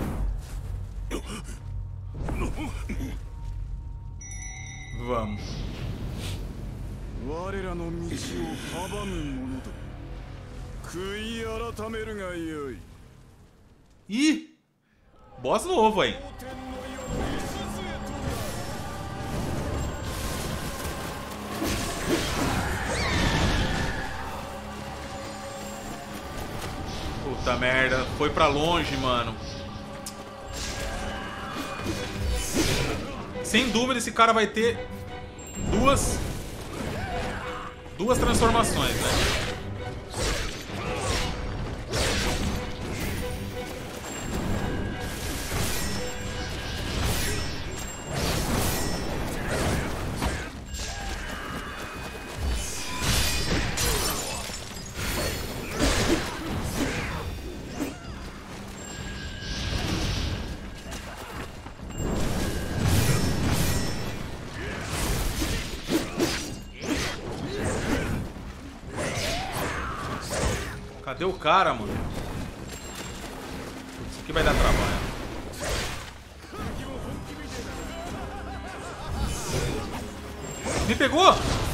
Vamos. Ih! Boss novo aí. Puta merda, foi pra longe, mano. Sem dúvida esse cara vai ter duas duas transformações, né? Cadê o cara, mano? Isso aqui vai dar trabalho. Me pegou!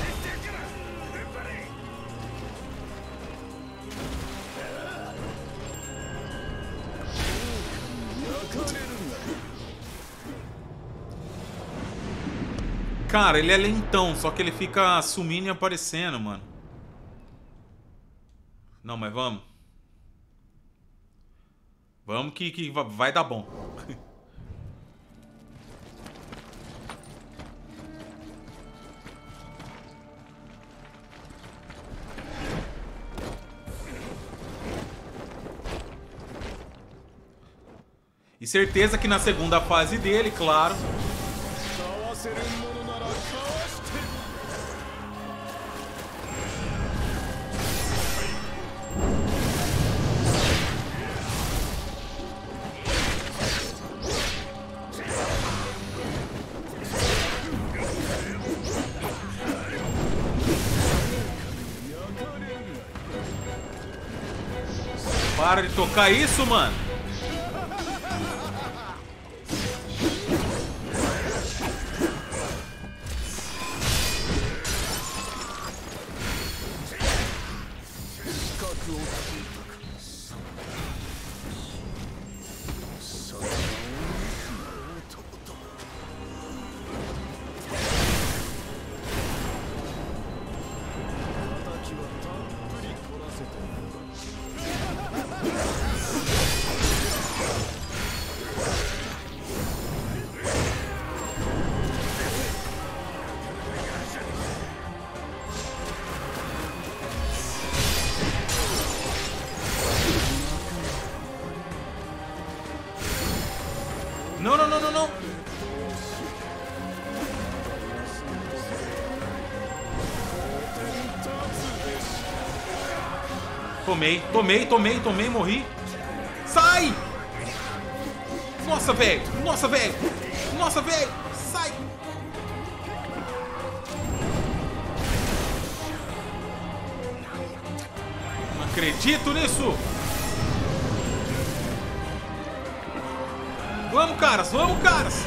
Cara, ele é lentão, só que ele fica sumindo e aparecendo, mano. Não, mas vamos. Vamos que, que vai dar bom. E certeza que na segunda fase dele, claro. Para de tocar isso, mano. Não, não, não, não, não. Tomei, tomei, tomei, tomei, morri. Sai! Nossa, velho! Nossa, velho! Nossa, velho! Sai! Não acredito nisso! Vamos, caras! Vamos, caras!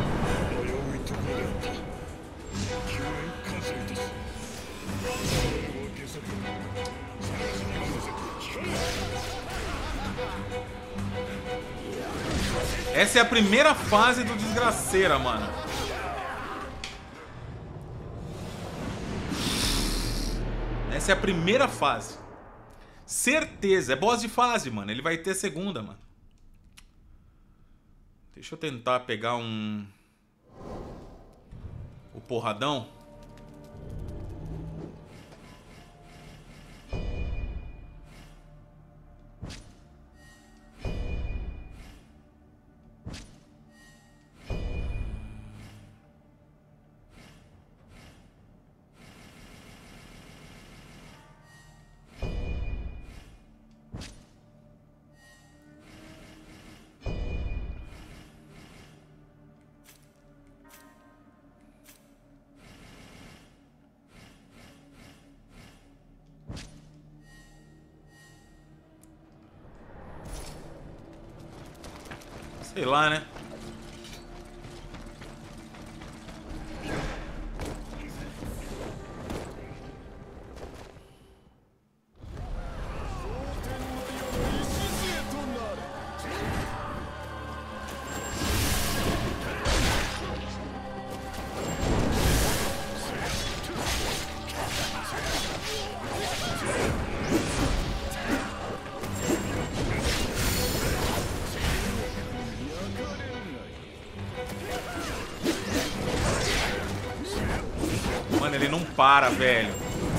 Essa é a primeira fase do Desgraceira, mano. Essa é a primeira fase. Certeza. É boss de fase, mano. Ele vai ter segunda, mano. Deixa eu tentar pegar um... O porradão. Sei lá, né? Mano, ele não para, velho.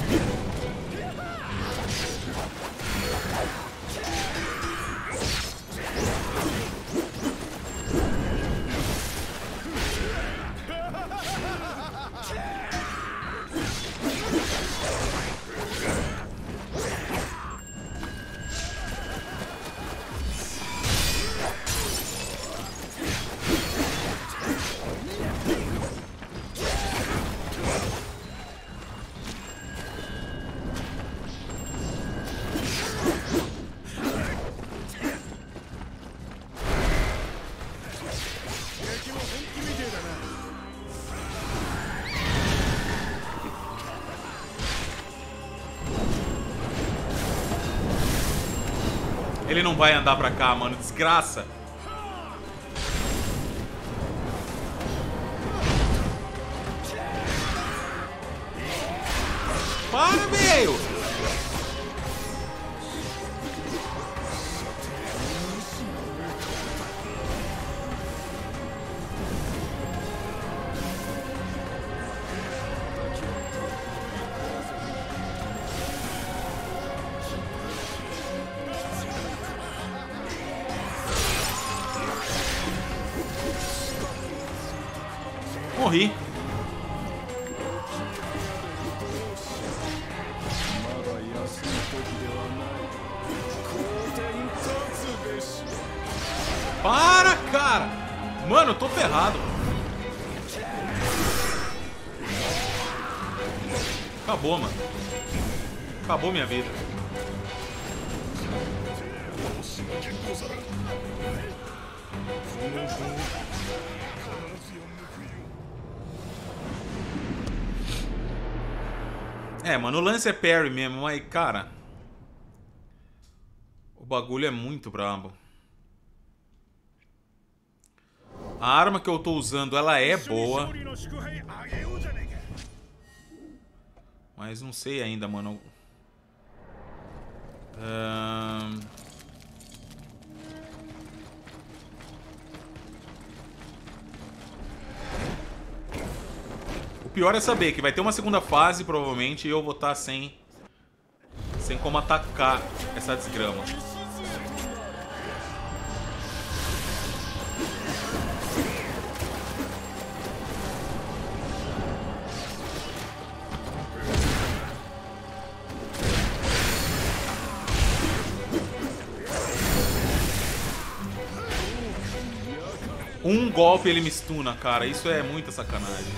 Ele não vai andar pra cá, mano. Desgraça. Para, velho! Morri. Para, cara! Mano, eu tô ferrado. Acabou, mano. Acabou minha vida. É, mano, o lance é parry mesmo, mas, cara... O bagulho é muito brabo. A arma que eu tô usando, ela é boa. Mas não sei ainda, mano. Ahn... O pior é saber que vai ter uma segunda fase, provavelmente, e eu vou estar sem... Sem como atacar essa desgrama. Um golpe ele me stuna, cara. Isso é muita sacanagem.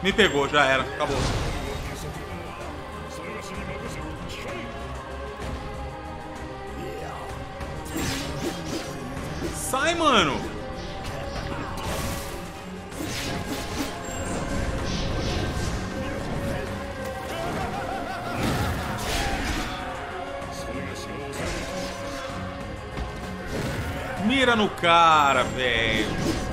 Me pegou, já era. Acabou. Sai, mano! Mira no cara, velho.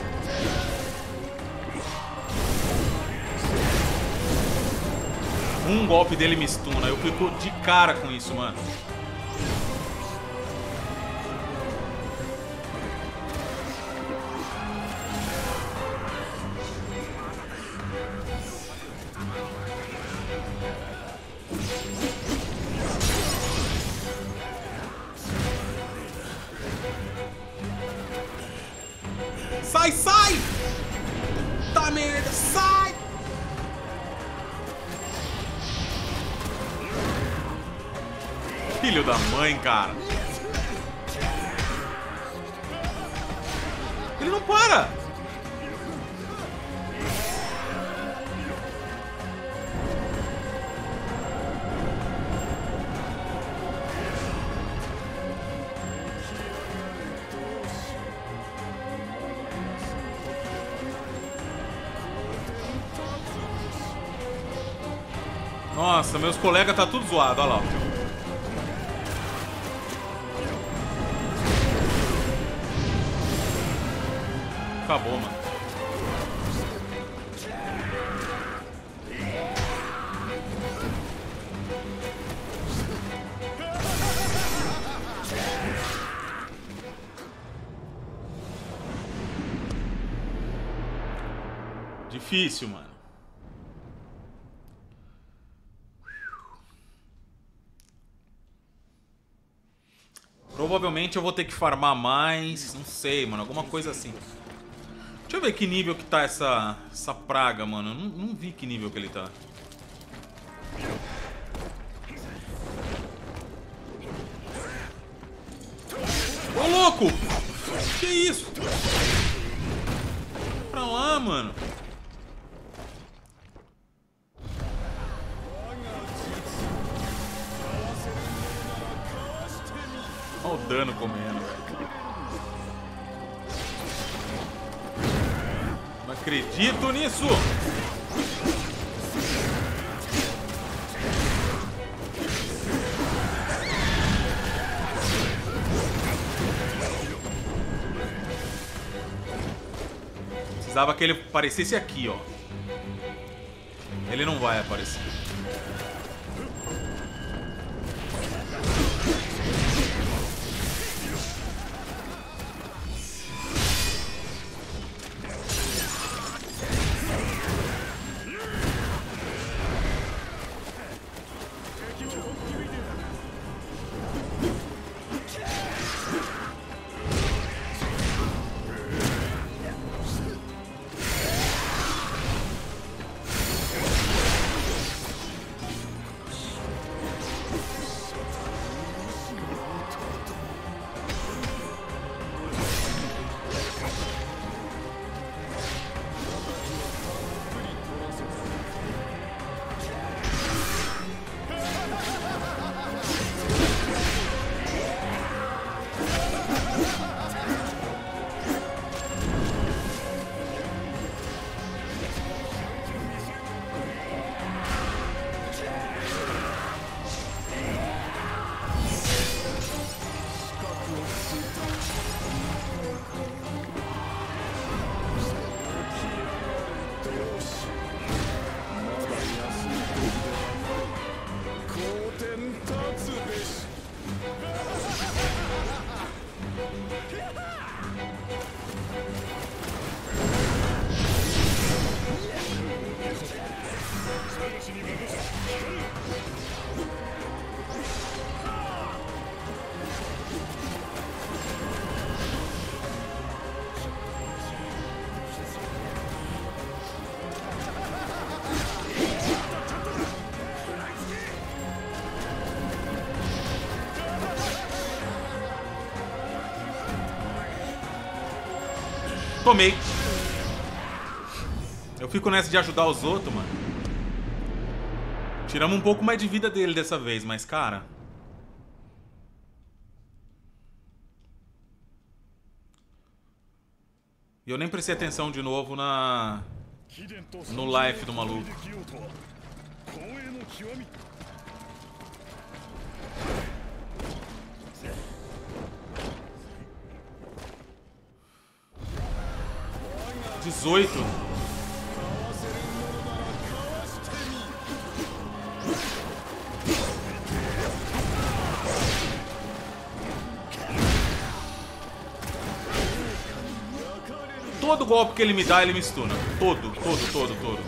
Um golpe dele me stuna. Eu fico de cara com isso, mano. Sai, sai! Tá merda, sai! Filho da mãe, cara. Ele não para! Nossa, meus colegas tá tudo zoado, olha lá. Acabou, mano. Difícil, mano. Provavelmente eu vou ter que farmar mais. Não sei, mano. Alguma coisa assim. Deixa eu ver que nível que tá essa, essa praga, mano. Eu não, não vi que nível que ele tá. Ô, louco! Que isso? Pra lá, mano. Olha o dano comendo. Não acredito nisso! Precisava que ele aparecesse aqui, ó. Ele não vai aparecer. Tomei. Eu fico nessa de ajudar os outros, mano. Tiramos um pouco mais de vida dele dessa vez, mas, cara... E eu nem prestei atenção de novo na... no life do maluco. dezoito. Todo golpe que ele me dá, ele me stuna. Todo, todo, todo, todo.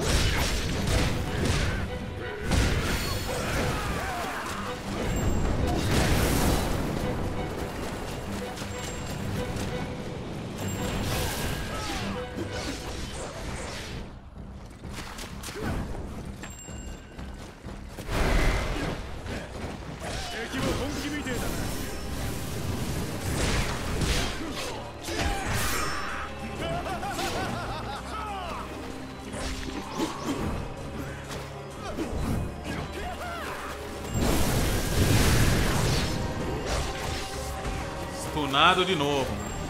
Stunado de novo.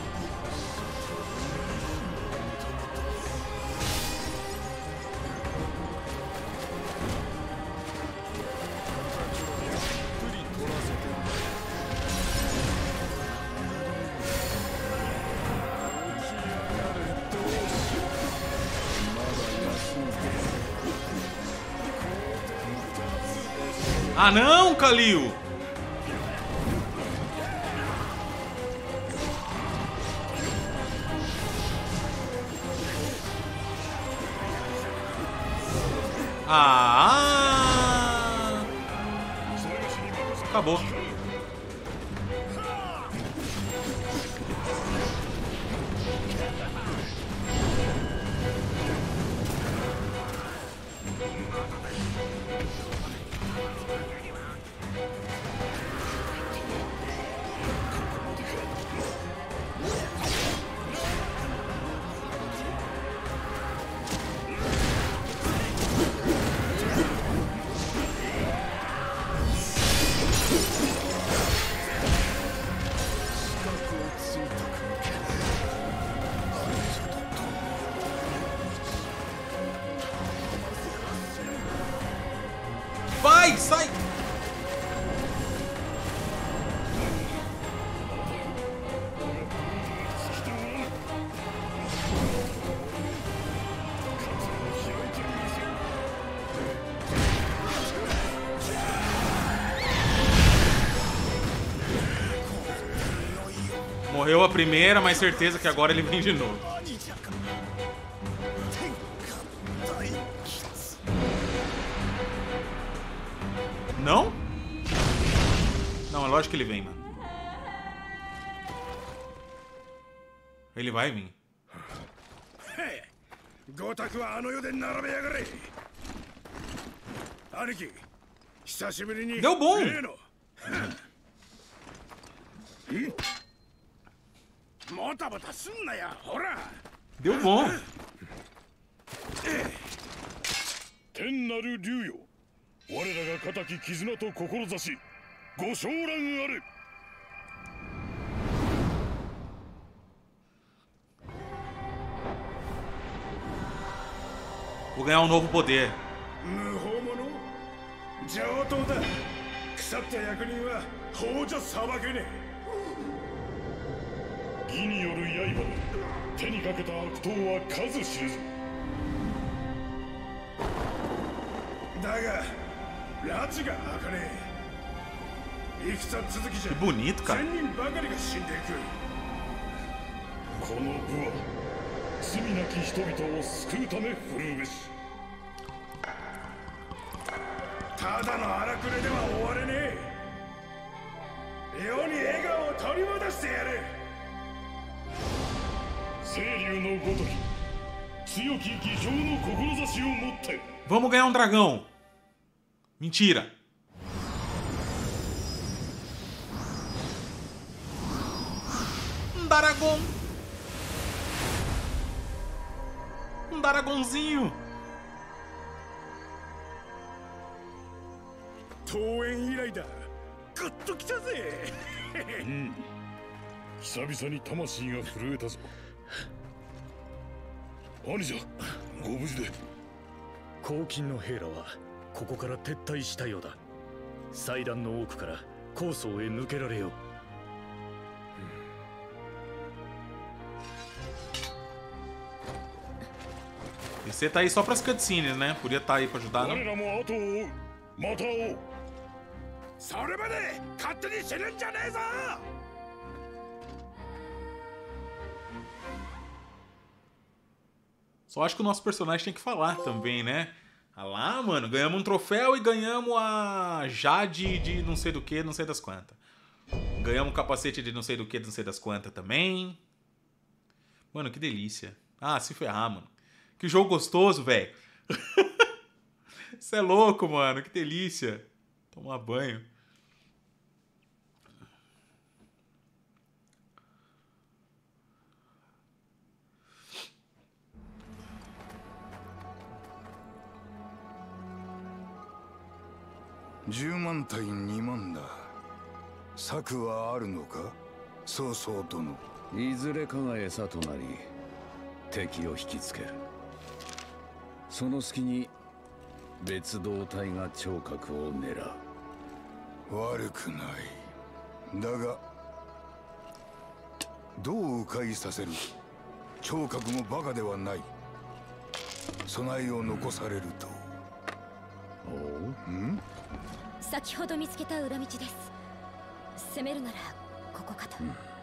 Ah não, Kalil! Ah! Acabou. Vai, sai! Morreu a primeira, mas certeza que agora ele vem de novo. Não? Não, é lógico que ele vem, mano. Ele vai vir. Deu bom! Deu bom! Vou ganhar um novo poder. Que bonito, cara. Vamos ganhar um dragão. Mentira. Um dragão. Um Daragonzinho. 登園以来だ。グッときたぜ。うん。久々に魂が震えたぞ。兄者、ご無事で。黄金の兵らはここから撤退したようだ。祭壇の奥から高層へ抜けられよう。 E você tá aí só pras cutscenes, né? Podia estar aí pra ajudar, não? また会おう。それまで勝手に死ぬんじゃねえぞ。 Só acho que o nosso personagem tem que falar também, né? Ah lá, mano, ganhamos um troféu e ganhamos a Jade de não sei do que, não sei das quantas. Ganhamos um capacete de não sei do que, não sei das quantas também. Mano, que delícia. Ah, se ferrar, mano. Que jogo gostoso, velho. Isso é louco, mano. Que delícia. Tomar banho. dez万対にまんだ。策はあるのか、曹操殿。いずれかが餌となり、敵を引きつける。その隙に別動隊が聴覚を狙う。悪くない。だがどう迂回させる。聴覚もバカではない。備えを残されると。おう、ん？ 先ほど見つけた裏道です。攻めるならここかと。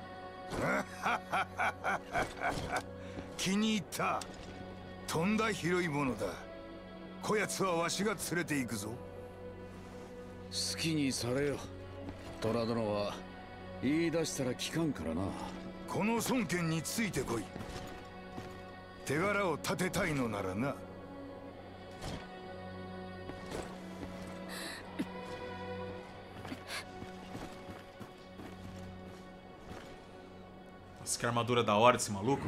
気に入った。とんだ広いものだ。こやつはわしが連れて行くぞ。好きにされよ。虎殿は言い出したら聞かんからな。この孫権についてこい。手柄を立てたいのならな。 Nossa, que armadura da hora desse maluco.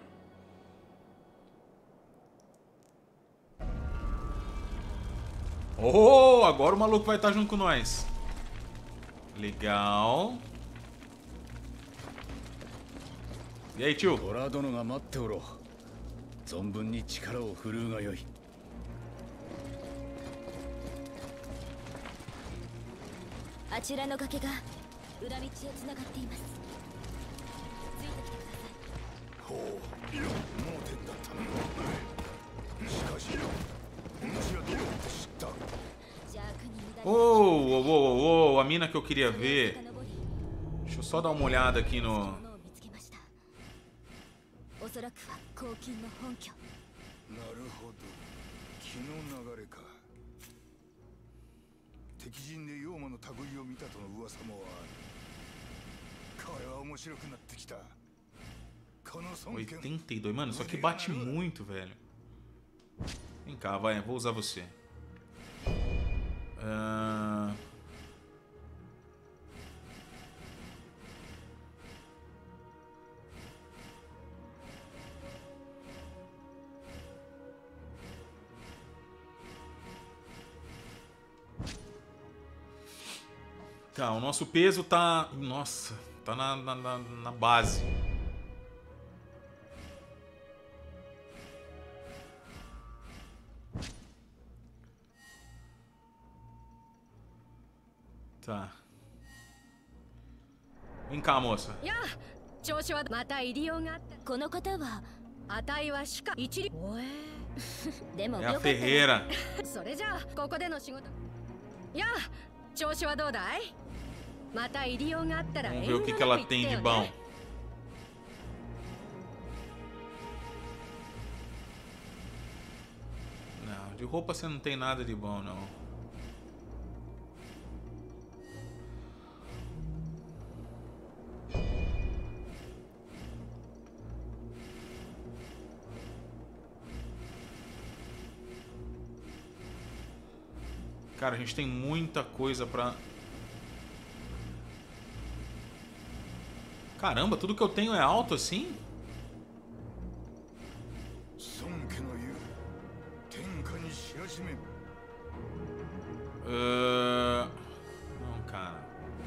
Oh, agora o maluco vai estar junto com nós. Legal. E aí, tio? 虎殿が待っておろう。存分に力を振るうがよい。 あちらの崖が裏道へつながっています。ついてきてください。 ほう、盲点だったな。しかしお主はどうやって知った。 Oh, oh, oh, oh, a mina que eu queria ver. Deixa eu só dar uma olhada aqui no... oitenta e dois, mano, isso aqui bate muito, velho. Vem cá, vai, vou usar você. Uh... Tá, o nosso peso tá... Nossa, tá na, na, na, na base. Tá. Vem cá, moça. É a ferreira. Vamos ver o que, que ela tem de bom. Não, de roupa você não tem nada de bom, não. Cara, a gente tem muita coisa pra... Caramba, tudo que eu tenho é alto assim? Uh... Não, cara.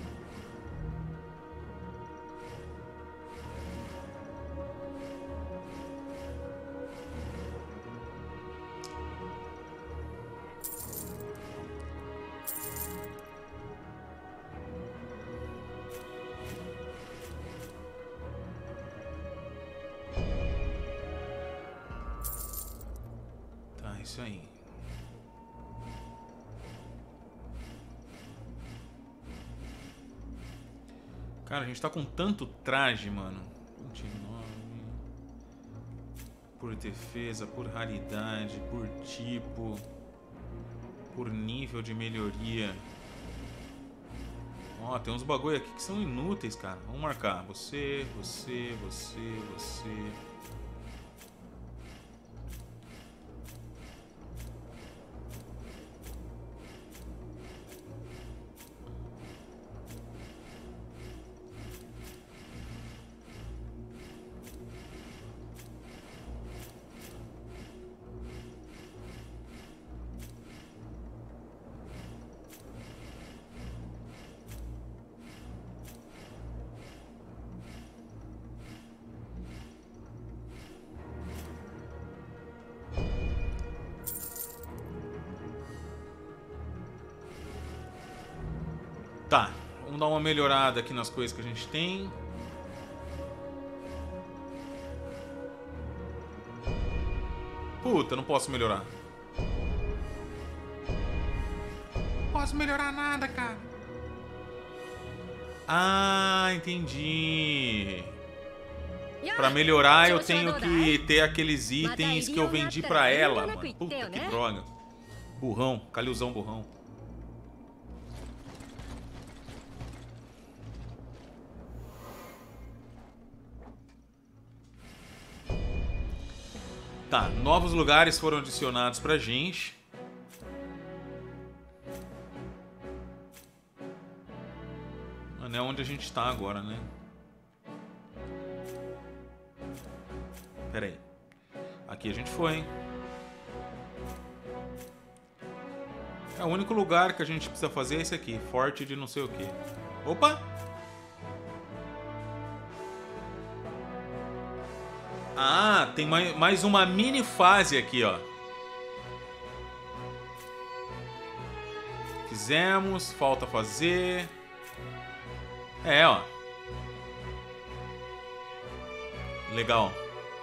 Tá, isso aí. Cara, a gente tá com tanto traje, mano. vinte e nove. Por defesa, por raridade, por tipo, por nível de melhoria. Ó, tem uns bagulho aqui que são inúteis, cara. Vamos marcar. Você, você, você, você. Tá, vamos dar uma melhorada aqui nas coisas que a gente tem. Puta, não posso melhorar. Não posso melhorar nada, cara. Ah, entendi. Pra melhorar eu tenho que ter aqueles itens que eu vendi pra ela, mano. Puta que droga. Burrão, Calilzão burrão. Tá, novos lugares foram adicionados pra gente. Não é onde a gente tá agora, né? Pera aí. Aqui a gente foi, hein? É, o único lugar que a gente precisa fazer é esse aqui. Forte de não sei o que. Opa! Ah, tem mais, mais uma mini fase aqui, ó. Fizemos, falta fazer. É, ó. Legal.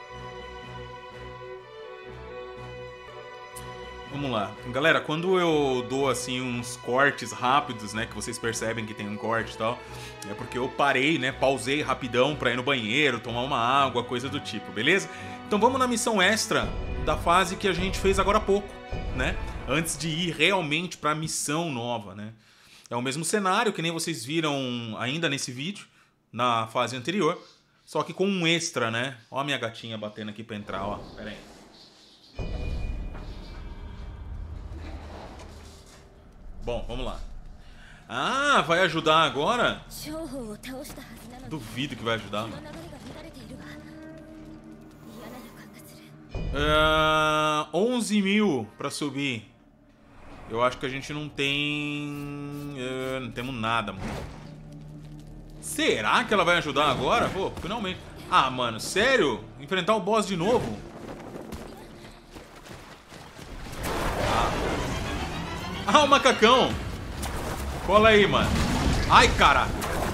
Vamos lá. Galera, quando eu dou assim uns cortes rápidos, né, que vocês percebem que tem um corte e tal, é porque eu parei, né, pausei rapidão pra ir no banheiro, tomar uma água, coisa do tipo, beleza? Então vamos na missão extra da fase que a gente fez agora há pouco, né? Antes de ir realmente pra missão nova, né? É o mesmo cenário que nem vocês viram ainda nesse vídeo, na fase anterior, só que com um extra, né? Ó a minha gatinha batendo aqui pra entrar, ó. Pera aí. Bom, vamos lá. Ah, vai ajudar agora? Duvido que vai ajudar, mano. Uh, onze mil pra subir. Eu acho que a gente não tem... Uh, não temos nada, mano. Será que ela vai ajudar agora? Pô, finalmente. Ah, mano, sério? Enfrentar o boss de novo? Ah, o macacão! Cola aí, mano. Ai, cara!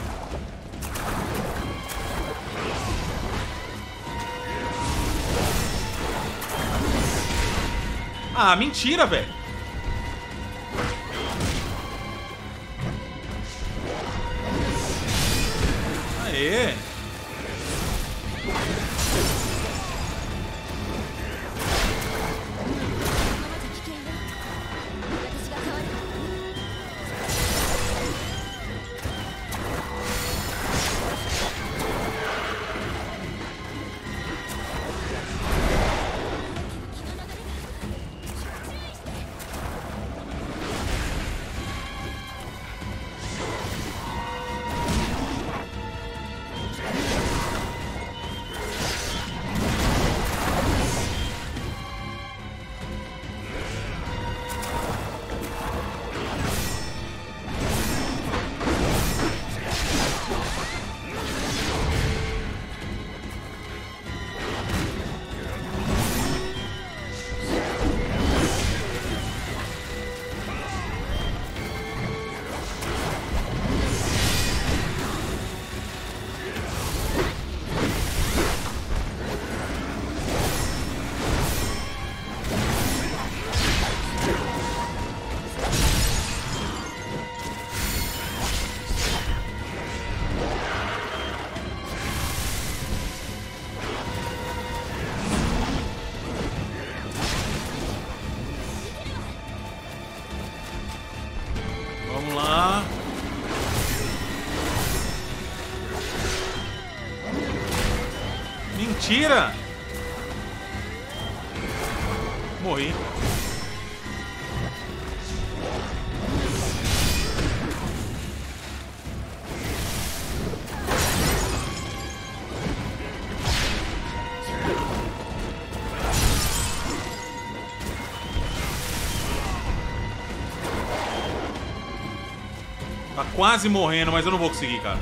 Ah, mentira, velho! Aê! Vamos lá. Mentira! Morri. Tá quase morrendo, mas eu não vou conseguir, cara.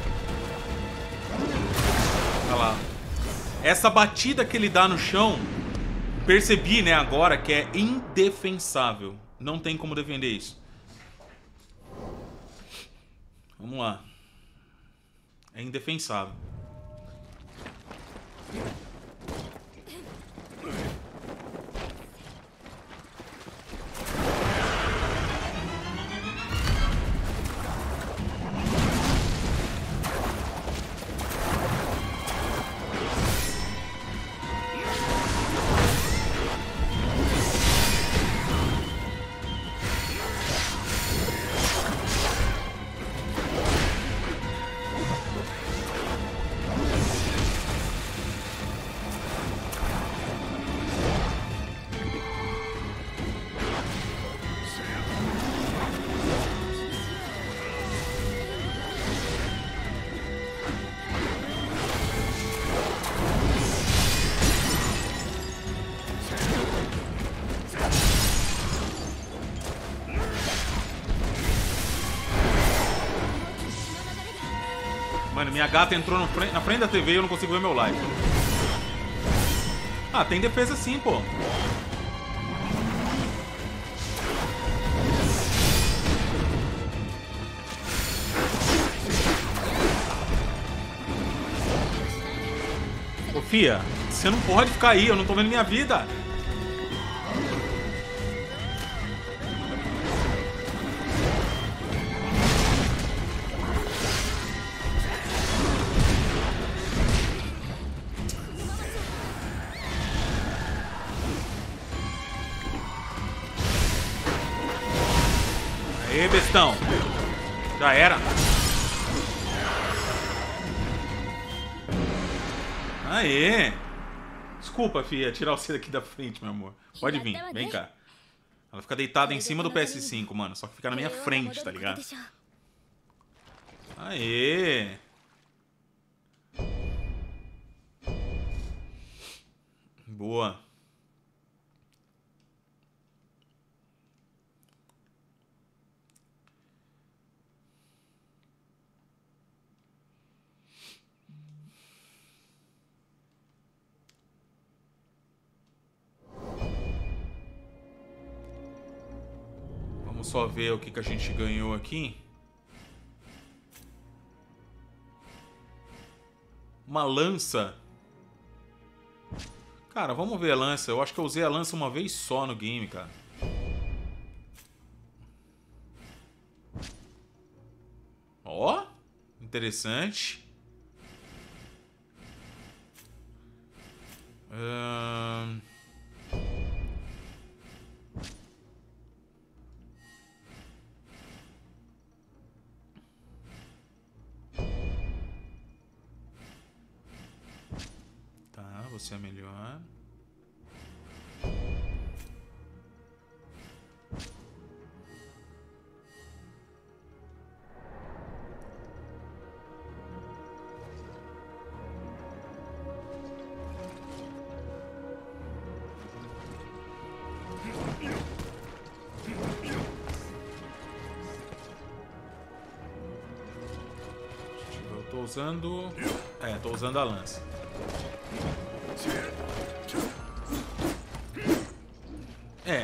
Olha lá. Essa batida que ele dá no chão, percebi, né, agora que é indefensável. Não tem como defender isso. Vamos lá. É indefensável. Mano, minha gata entrou no fre- na frente da T V e eu não consigo ver meu live. Ah, tem defesa sim, pô. Ô, fia, você não pode ficar aí, eu não tô vendo minha vida. Aê, bestão. Já era. Aê. Desculpa, filha, tirar você daqui da frente, meu amor. Pode vir, vem cá. Ela fica deitada em cima do P S cinco, mano. Só que fica na minha frente, tá ligado? Aê. Boa. Vamos só ver o que, que a gente ganhou aqui. Uma lança. Cara, vamos ver a lança. Eu acho que eu usei a lança uma vez só no game, cara. Ó, interessante. Ahn... Tá, você é melhor. Eu tô usando... É, tô usando a lança. É.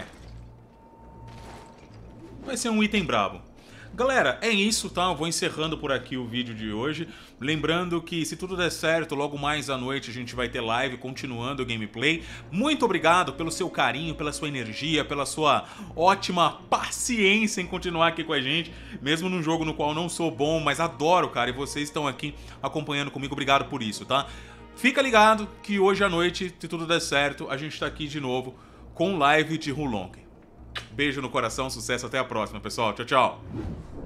Vai ser um item brabo. Galera, é isso, tá? Eu vou encerrando por aqui o vídeo de hoje. Lembrando que se tudo der certo, logo mais à noite a gente vai ter live continuando o gameplay. Muito obrigado pelo seu carinho, pela sua energia, pela sua ótima paciência em continuar aqui com a gente. Mesmo num jogo no qual não sou bom, mas adoro, cara. E vocês estão aqui acompanhando comigo. Obrigado por isso, tá? Fica ligado que hoje à noite, se tudo der certo, a gente tá aqui de novo com live de Hulong. Beijo no coração, sucesso, até a próxima, pessoal. Tchau, tchau.